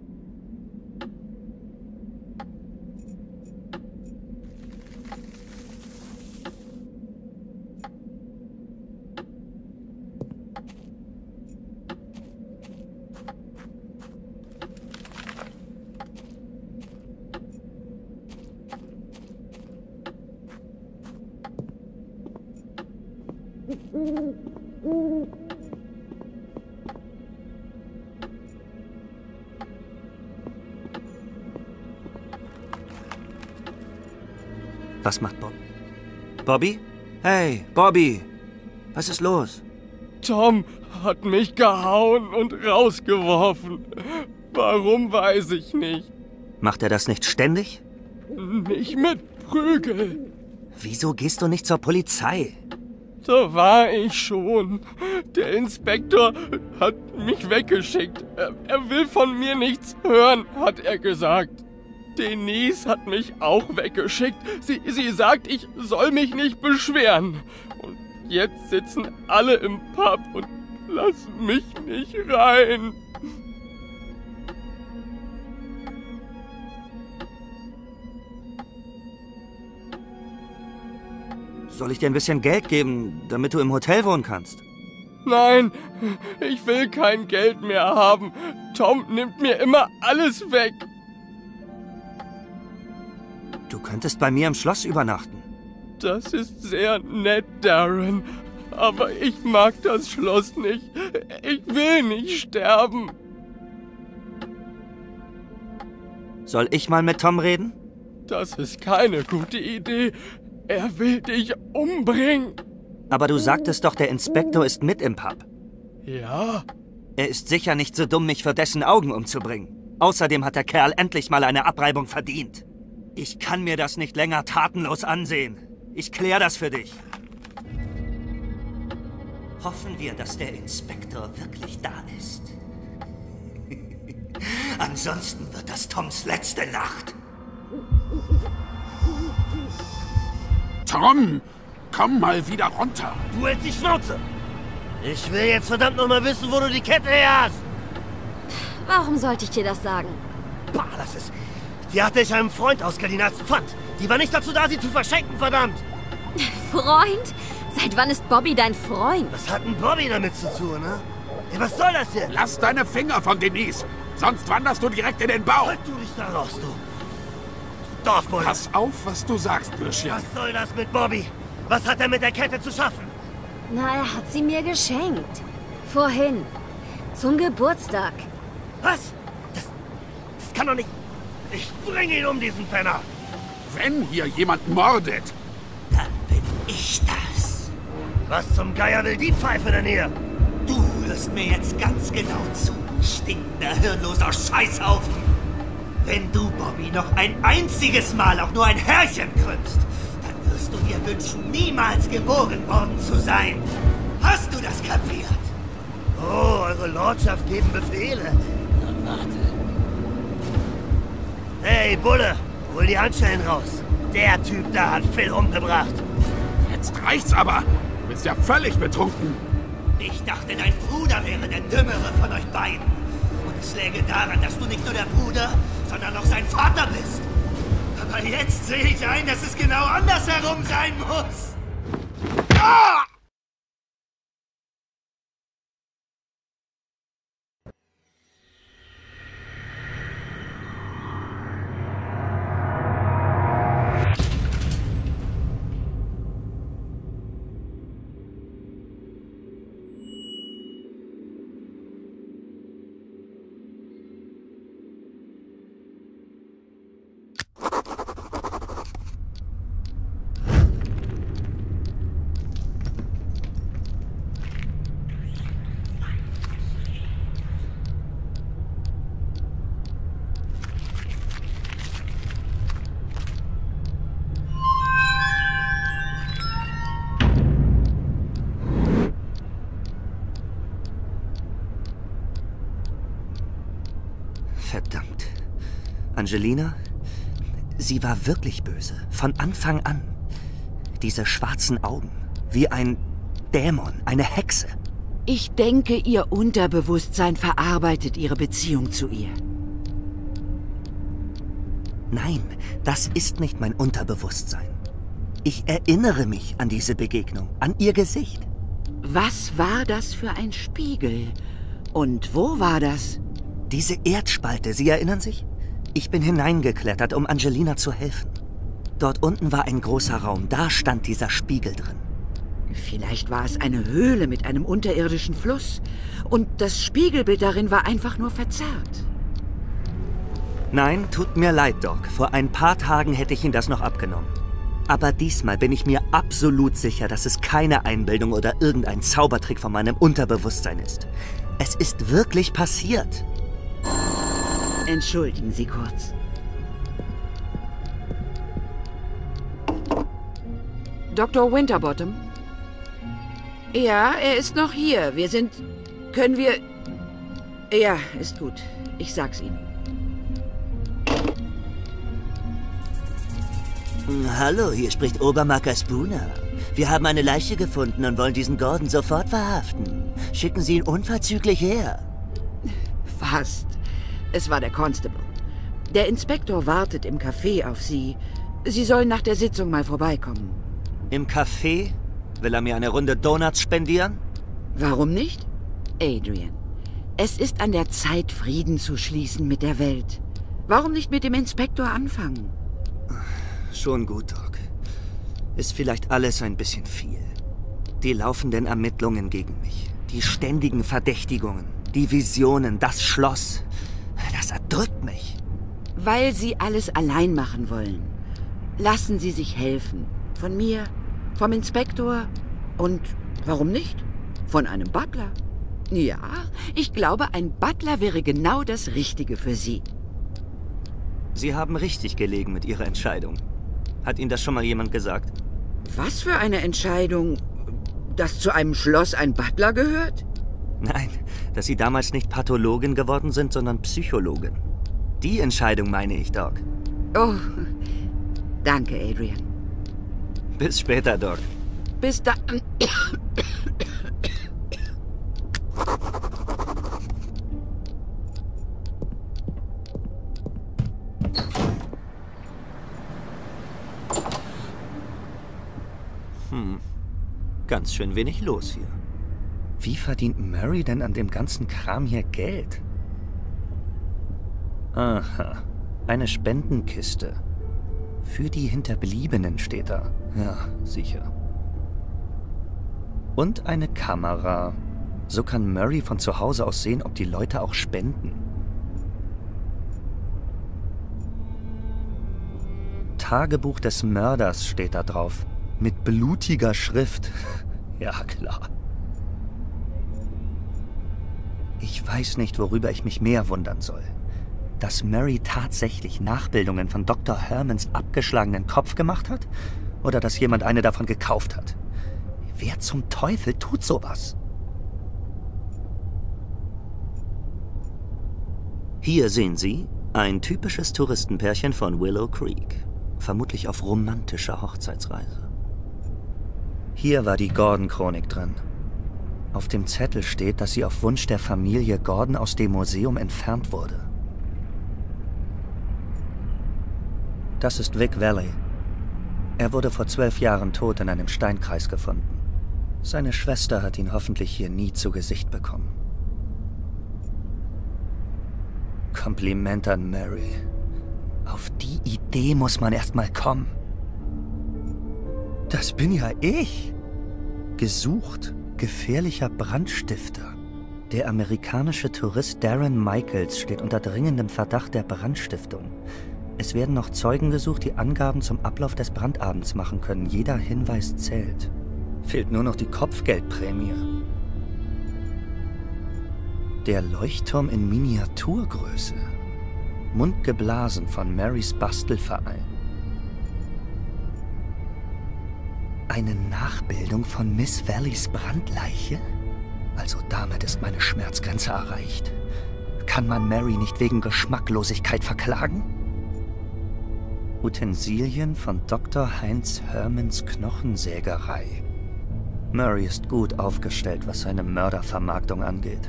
Was macht Bob? Bobby? Hey, Bobby! Was ist los? Tom hat mich gehauen und rausgeworfen. Warum, weiß ich nicht. Macht er das nicht ständig? Nicht mit Prügel. Wieso gehst du nicht zur Polizei? Da war ich schon. Der Inspektor hat mich weggeschickt. Er will von mir nichts hören, hat er gesagt. Denise hat mich auch weggeschickt. Sie sagt, ich soll mich nicht beschweren. Und jetzt sitzen alle im Pub und lassen mich nicht rein. Soll ich dir ein bisschen Geld geben, damit du im Hotel wohnen kannst? Nein, ich will kein Geld mehr haben. Tom nimmt mir immer alles weg. Du könntest bei mir im Schloss übernachten. Das ist sehr nett, Darren. Aber ich mag das Schloss nicht. Ich will nicht sterben. Soll ich mal mit Tom reden? Das ist keine gute Idee. Er will dich umbringen. Aber du sagtest doch, der Inspektor ist mit im Pub. Ja? Er ist sicher nicht so dumm, mich vor dessen Augen umzubringen. Außerdem hat der Kerl endlich mal eine Abreibung verdient. Ich kann mir das nicht länger tatenlos ansehen. Ich klär das für dich. Hoffen wir, dass der Inspektor wirklich da ist. Ansonsten wird das Toms letzte Nacht. Tom, komm mal wieder runter. Du hältst die Schnauze. Ich will jetzt verdammt noch mal wissen, wo du die Kette her hast. Warum sollte ich dir das sagen? Bah, das ist... Die hatte ich einem Freund ausgeliehen als Pfand. Die war nicht dazu da, sie zu verschenken, verdammt. Freund? Seit wann ist Bobby dein Freund? Was hat denn Bobby damit zu tun, ne? Ey, was soll das hier? Lass deine Finger von Denise, sonst wanderst du direkt in den Bauch. Halt du dich da raus, du Dorfbulle. Pass auf, was du sagst, Bürschchen. Was soll das mit Bobby? Was hat er mit der Kette zu schaffen? Na, er hat sie mir geschenkt. Vorhin. Zum Geburtstag. Was? Das kann doch nicht... Ich bringe ihn um, diesen Penner. Wenn hier jemand mordet... Dann bin ich das. Was zum Geier will die Pfeife denn hier? Du hörst mir jetzt ganz genau zu, stinkender, hirnloser Scheißhaufen. Wenn du Bobby noch ein einziges Mal auch nur ein Härchen krümmst, dann wirst du dir wünschen, niemals geboren worden zu sein. Hast du das kapiert? Oh, eure Lordschaft geben Befehle. Na, warte. Hey, Bulle, hol die Handschellen raus. Der Typ da hat Phil umgebracht. Jetzt reicht's aber. Du bist ja völlig betrunken. Ich dachte, dein Bruder wäre der Dümmere von euch beiden. Und es läge daran, dass du nicht nur der Bruder, sondern auch sein Vater bist. Aber jetzt sehe ich ein, dass es genau andersherum sein muss. Ah! Verdammt. Angelina? Sie war wirklich böse. Von Anfang an. Diese schwarzen Augen. Wie ein Dämon, eine Hexe. Ich denke, ihr Unterbewusstsein verarbeitet ihre Beziehung zu ihr. Nein, das ist nicht mein Unterbewusstsein. Ich erinnere mich an diese Begegnung, an ihr Gesicht. Was war das für ein Spiegel? Und wo war das? Diese Erdspalte, Sie erinnern sich? Ich bin hineingeklettert, um Angelina zu helfen. Dort unten war ein großer Raum, da stand dieser Spiegel drin. Vielleicht war es eine Höhle mit einem unterirdischen Fluss. Und das Spiegelbild darin war einfach nur verzerrt. Nein, tut mir leid, Doc. Vor ein paar Tagen hätte ich Ihnen das noch abgenommen. Aber diesmal bin ich mir absolut sicher, dass es keine Einbildung oder irgendein Zaubertrick von meinem Unterbewusstsein ist. Es ist wirklich passiert. Entschuldigen Sie kurz. Dr. Winterbottom? Ja, er ist noch hier. Wir sind... Können wir... Ja, ist gut. Ich sag's Ihnen. Hallo, hier spricht Obermarker Spooner. Wir haben eine Leiche gefunden und wollen diesen Gordon sofort verhaften. Schicken Sie ihn unverzüglich her. Fast. Es war der Constable. Der Inspektor wartet im Café auf Sie. Sie sollen nach der Sitzung mal vorbeikommen. Im Café? Will er mir eine Runde Donuts spendieren? Warum nicht? Adrian, es ist an der Zeit, Frieden zu schließen mit der Welt. Warum nicht mit dem Inspektor anfangen? Schon gut, Doc. Ist vielleicht alles ein bisschen viel. Die laufenden Ermittlungen gegen mich, die ständigen Verdächtigungen, die Visionen, das Schloss. Das erdrückt mich. Weil Sie alles allein machen wollen. Lassen Sie sich helfen. Von mir, vom Inspektor und, warum nicht, von einem Butler. Ja, ich glaube, ein Butler wäre genau das Richtige für Sie. Sie haben richtig gelegen mit Ihrer Entscheidung. Hat Ihnen das schon mal jemand gesagt? Was für eine Entscheidung? Dass zu einem Schloss ein Butler gehört? Nein, dass Sie damals nicht Pathologin geworden sind, sondern Psychologin. Die Entscheidung meine ich, Doc. Oh, danke, Adrian. Bis später, Doc. Bis dann. Ganz schön wenig los hier. Wie verdient Murray denn an dem ganzen Kram hier Geld? Aha, eine Spendenkiste. Für die Hinterbliebenen steht da. Ja, sicher. Und eine Kamera. So kann Murray von zu Hause aus sehen, ob die Leute auch spenden. Tagebuch des Mörders steht da drauf. Mit blutiger Schrift. Ja, klar. Ich weiß nicht, worüber ich mich mehr wundern soll. Dass Murray tatsächlich Nachbildungen von Dr. Hermans abgeschlagenen Kopf gemacht hat? Oder dass jemand eine davon gekauft hat? Wer zum Teufel tut sowas? Hier sehen Sie ein typisches Touristenpärchen von Willow Creek. Vermutlich auf romantischer Hochzeitsreise. Hier war die Gordon-Chronik drin. Auf dem Zettel steht, dass sie auf Wunsch der Familie Gordon aus dem Museum entfernt wurde. Das ist Vic Valley. Er wurde vor 12 Jahren tot in einem Steinkreis gefunden. Seine Schwester hat ihn hoffentlich hier nie zu Gesicht bekommen. Kompliment an Mary. Auf die Idee muss man erst mal kommen. Das bin ja ich. Gesucht, gefährlicher Brandstifter. Der amerikanische Tourist Darren Michaels steht unter dringendem Verdacht der Brandstiftung. Es werden noch Zeugen gesucht, die Angaben zum Ablauf des Brandabends machen können. Jeder Hinweis zählt. Fehlt nur noch die Kopfgeldprämie. Der Leuchtturm in Miniaturgröße. Mundgeblasen von Marys Bastelverein. Eine Nachbildung von Miss Valleys Brandleiche? Also damit ist meine Schmerzgrenze erreicht. Kann man Mary nicht wegen Geschmacklosigkeit verklagen? Utensilien von Dr. Heinz Hermans Knochensägerei. Murray ist gut aufgestellt, was seine Mördervermarktung angeht.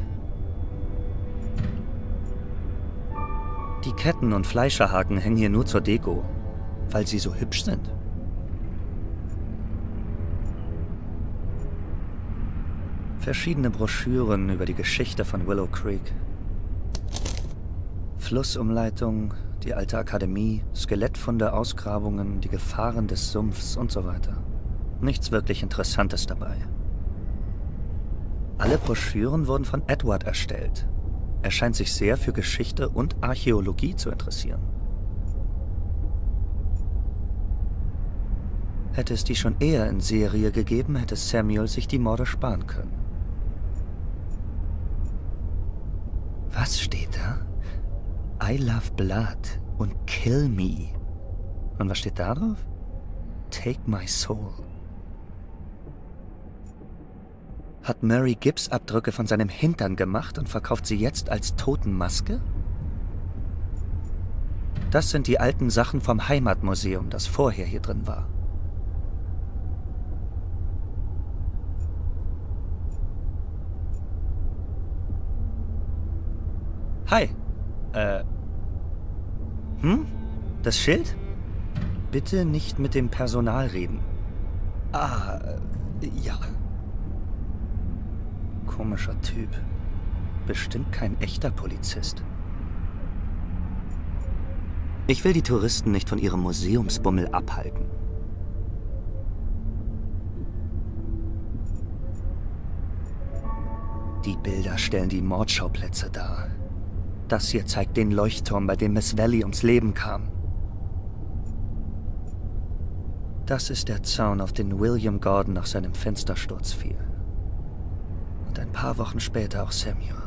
Die Ketten und Fleischerhaken hängen hier nur zur Deko, weil sie so hübsch sind. Verschiedene Broschüren über die Geschichte von Willow Creek. Flussumleitung, die alte Akademie, Skelettfunde, Ausgrabungen, die Gefahren des Sumpfs und so weiter. Nichts wirklich Interessantes dabei. Alle Broschüren wurden von Edward erstellt. Er scheint sich sehr für Geschichte und Archäologie zu interessieren. Hätte es die schon eher in Serie gegeben, hätte Samuel sich die Morde sparen können. Was steht da? I love blood und kill me. Und was steht da drauf? Take my soul. Hat Murray Gipsabdrücke von seinem Hintern gemacht und verkauft sie jetzt als Totenmaske? Das sind die alten Sachen vom Heimatmuseum, das vorher hier drin war. Hi. Das Schild? Bitte nicht mit dem Personal reden. Ja. Komischer Typ. Bestimmt kein echter Polizist. Ich will die Touristen nicht von ihrem Museumsbummel abhalten. Die Bilder stellen die Mordschauplätze dar. Das hier zeigt den Leuchtturm, bei dem Miss Valley ums Leben kam. Das ist der Zaun, auf den William Gordon nach seinem Fenstersturz fiel. Und ein paar Wochen später auch Samuel.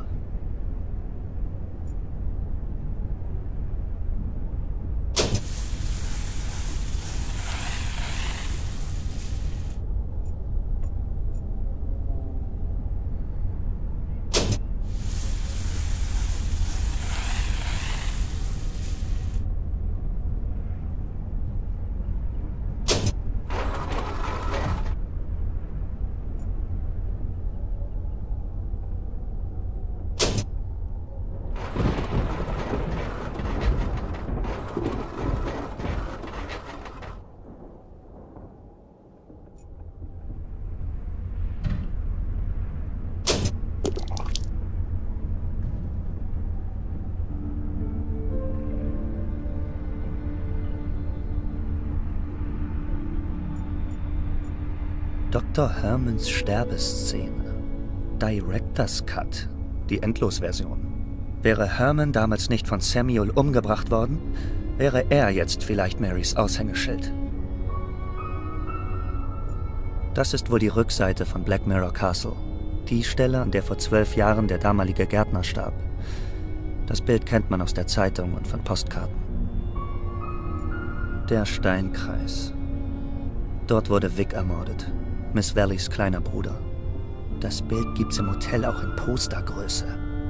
Dr. Hermans Sterbeszene. Director's Cut. Die Endlosversion. Wäre Herman damals nicht von Samuel umgebracht worden, wäre er jetzt vielleicht Marys Aushängeschild. Das ist wohl die Rückseite von Black Mirror Castle. Die Stelle, an der vor 12 Jahren der damalige Gärtner starb. Das Bild kennt man aus der Zeitung und von Postkarten. Der Steinkreis. Dort wurde Vic ermordet. Miss Valleys kleiner Bruder. Das Bild gibt's im Hotel auch in Postergröße.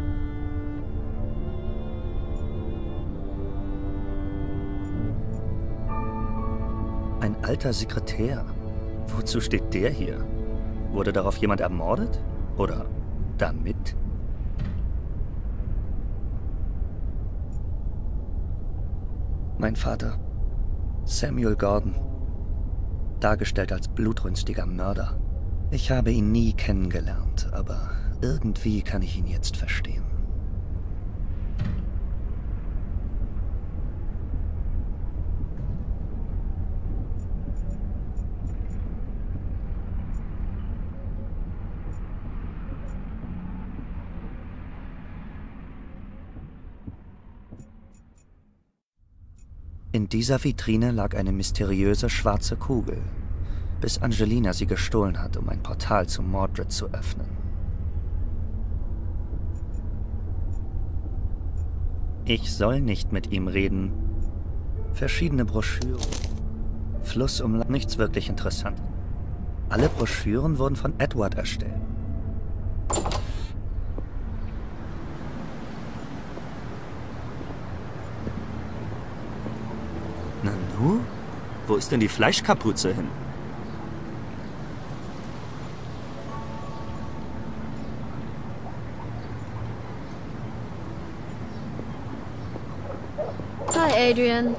Ein alter Sekretär. Wozu steht der hier? Wurde darauf jemand ermordet? Oder damit? Mein Vater, Samuel Gordon. Dargestellt als blutrünstiger Mörder. Ich habe ihn nie kennengelernt, aber irgendwie kann ich ihn jetzt verstehen. In dieser Vitrine lag eine mysteriöse schwarze Kugel, bis Angelina sie gestohlen hat, um ein Portal zu Mordred zu öffnen. Ich soll nicht mit ihm reden. Verschiedene Broschüren. Flussumlauf, nichts wirklich interessant. Alle Broschüren wurden von Edward erstellt. Nanu? Wo ist denn die Fleischkapuze hin? Hi, Adrian.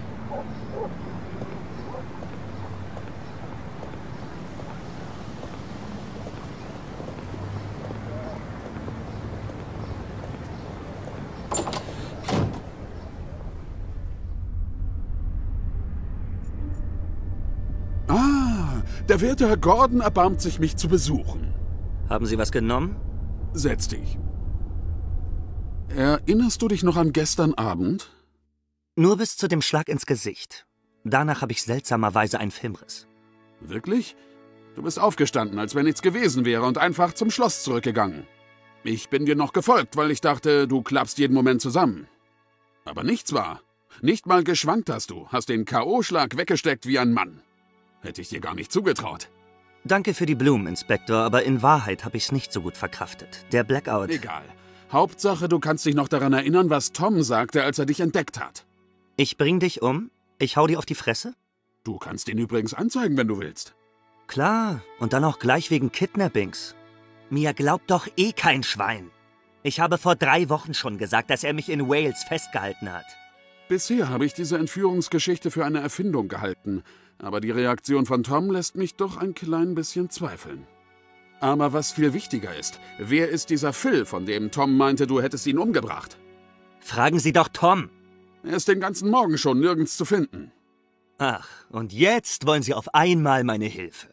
Der werte Herr Gordon erbarmt sich, mich zu besuchen. Haben Sie was genommen? Setz dich. Erinnerst du dich noch an gestern Abend? Nur bis zu dem Schlag ins Gesicht. Danach habe ich seltsamerweise einen Filmriss. Wirklich? Du bist aufgestanden, als wenn nichts gewesen wäre und einfach zum Schloss zurückgegangen. Ich bin dir noch gefolgt, weil ich dachte, du klappst jeden Moment zusammen. Aber nichts war. Nicht mal geschwankt hast den K.O.-Schlag weggesteckt wie ein Mann. Hätte ich dir gar nicht zugetraut. Danke für die Blumen, Inspektor, aber in Wahrheit habe ich es nicht so gut verkraftet. Der Blackout... Egal. Hauptsache, du kannst dich noch daran erinnern, was Tom sagte, als er dich entdeckt hat. Ich bring dich um? Ich hau dir auf die Fresse? Du kannst ihn übrigens anzeigen, wenn du willst. Klar, und dann auch gleich wegen Kidnappings. Mir glaubt doch eh kein Schwein. Ich habe vor 3 Wochen schon gesagt, dass er mich in Wales festgehalten hat. Bisher habe ich diese Entführungsgeschichte für eine Erfindung gehalten. Aber die Reaktion von Tom lässt mich doch ein klein bisschen zweifeln. Aber was viel wichtiger ist, wer ist dieser Phil, von dem Tom meinte, du hättest ihn umgebracht? Fragen Sie doch Tom. Er ist den ganzen Morgen schon nirgends zu finden. Ach, und jetzt wollen Sie auf einmal meine Hilfe.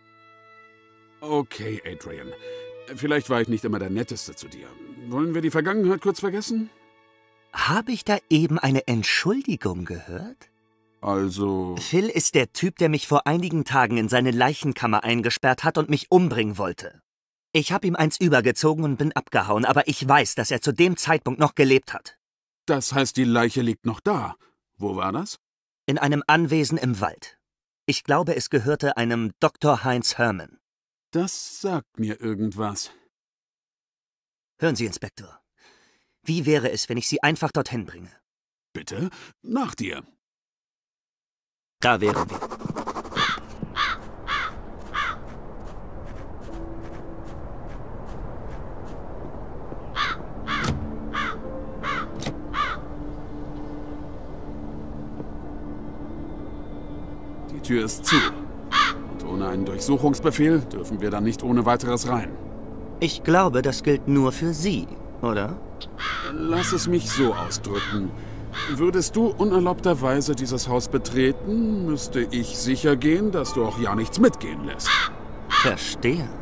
Okay, Adrian. Vielleicht war ich nicht immer der Netteste zu dir. Wollen wir die Vergangenheit kurz vergessen? Habe ich da eben eine Entschuldigung gehört? Also... Phil ist der Typ, der mich vor einigen Tagen in seine Leichenkammer eingesperrt hat und mich umbringen wollte. Ich habe ihm eins übergezogen und bin abgehauen, aber ich weiß, dass er zu dem Zeitpunkt noch gelebt hat. Das heißt, die Leiche liegt noch da. Wo war das? In einem Anwesen im Wald. Ich glaube, es gehörte einem Dr. Heinz Herman. Das sagt mir irgendwas. Hören Sie, Inspektor. Wie wäre es, wenn ich Sie einfach dorthin bringe? Bitte, nach dir. Da wären wir. Die Tür ist zu. Und ohne einen Durchsuchungsbefehl dürfen wir dann nicht ohne weiteres rein. Ich glaube, das gilt nur für Sie, oder? Lass es mich so ausdrücken. Würdest du unerlaubterweise dieses Haus betreten, müsste ich sicher gehen, dass du auch ja nichts mitgehen lässt. Verstehe.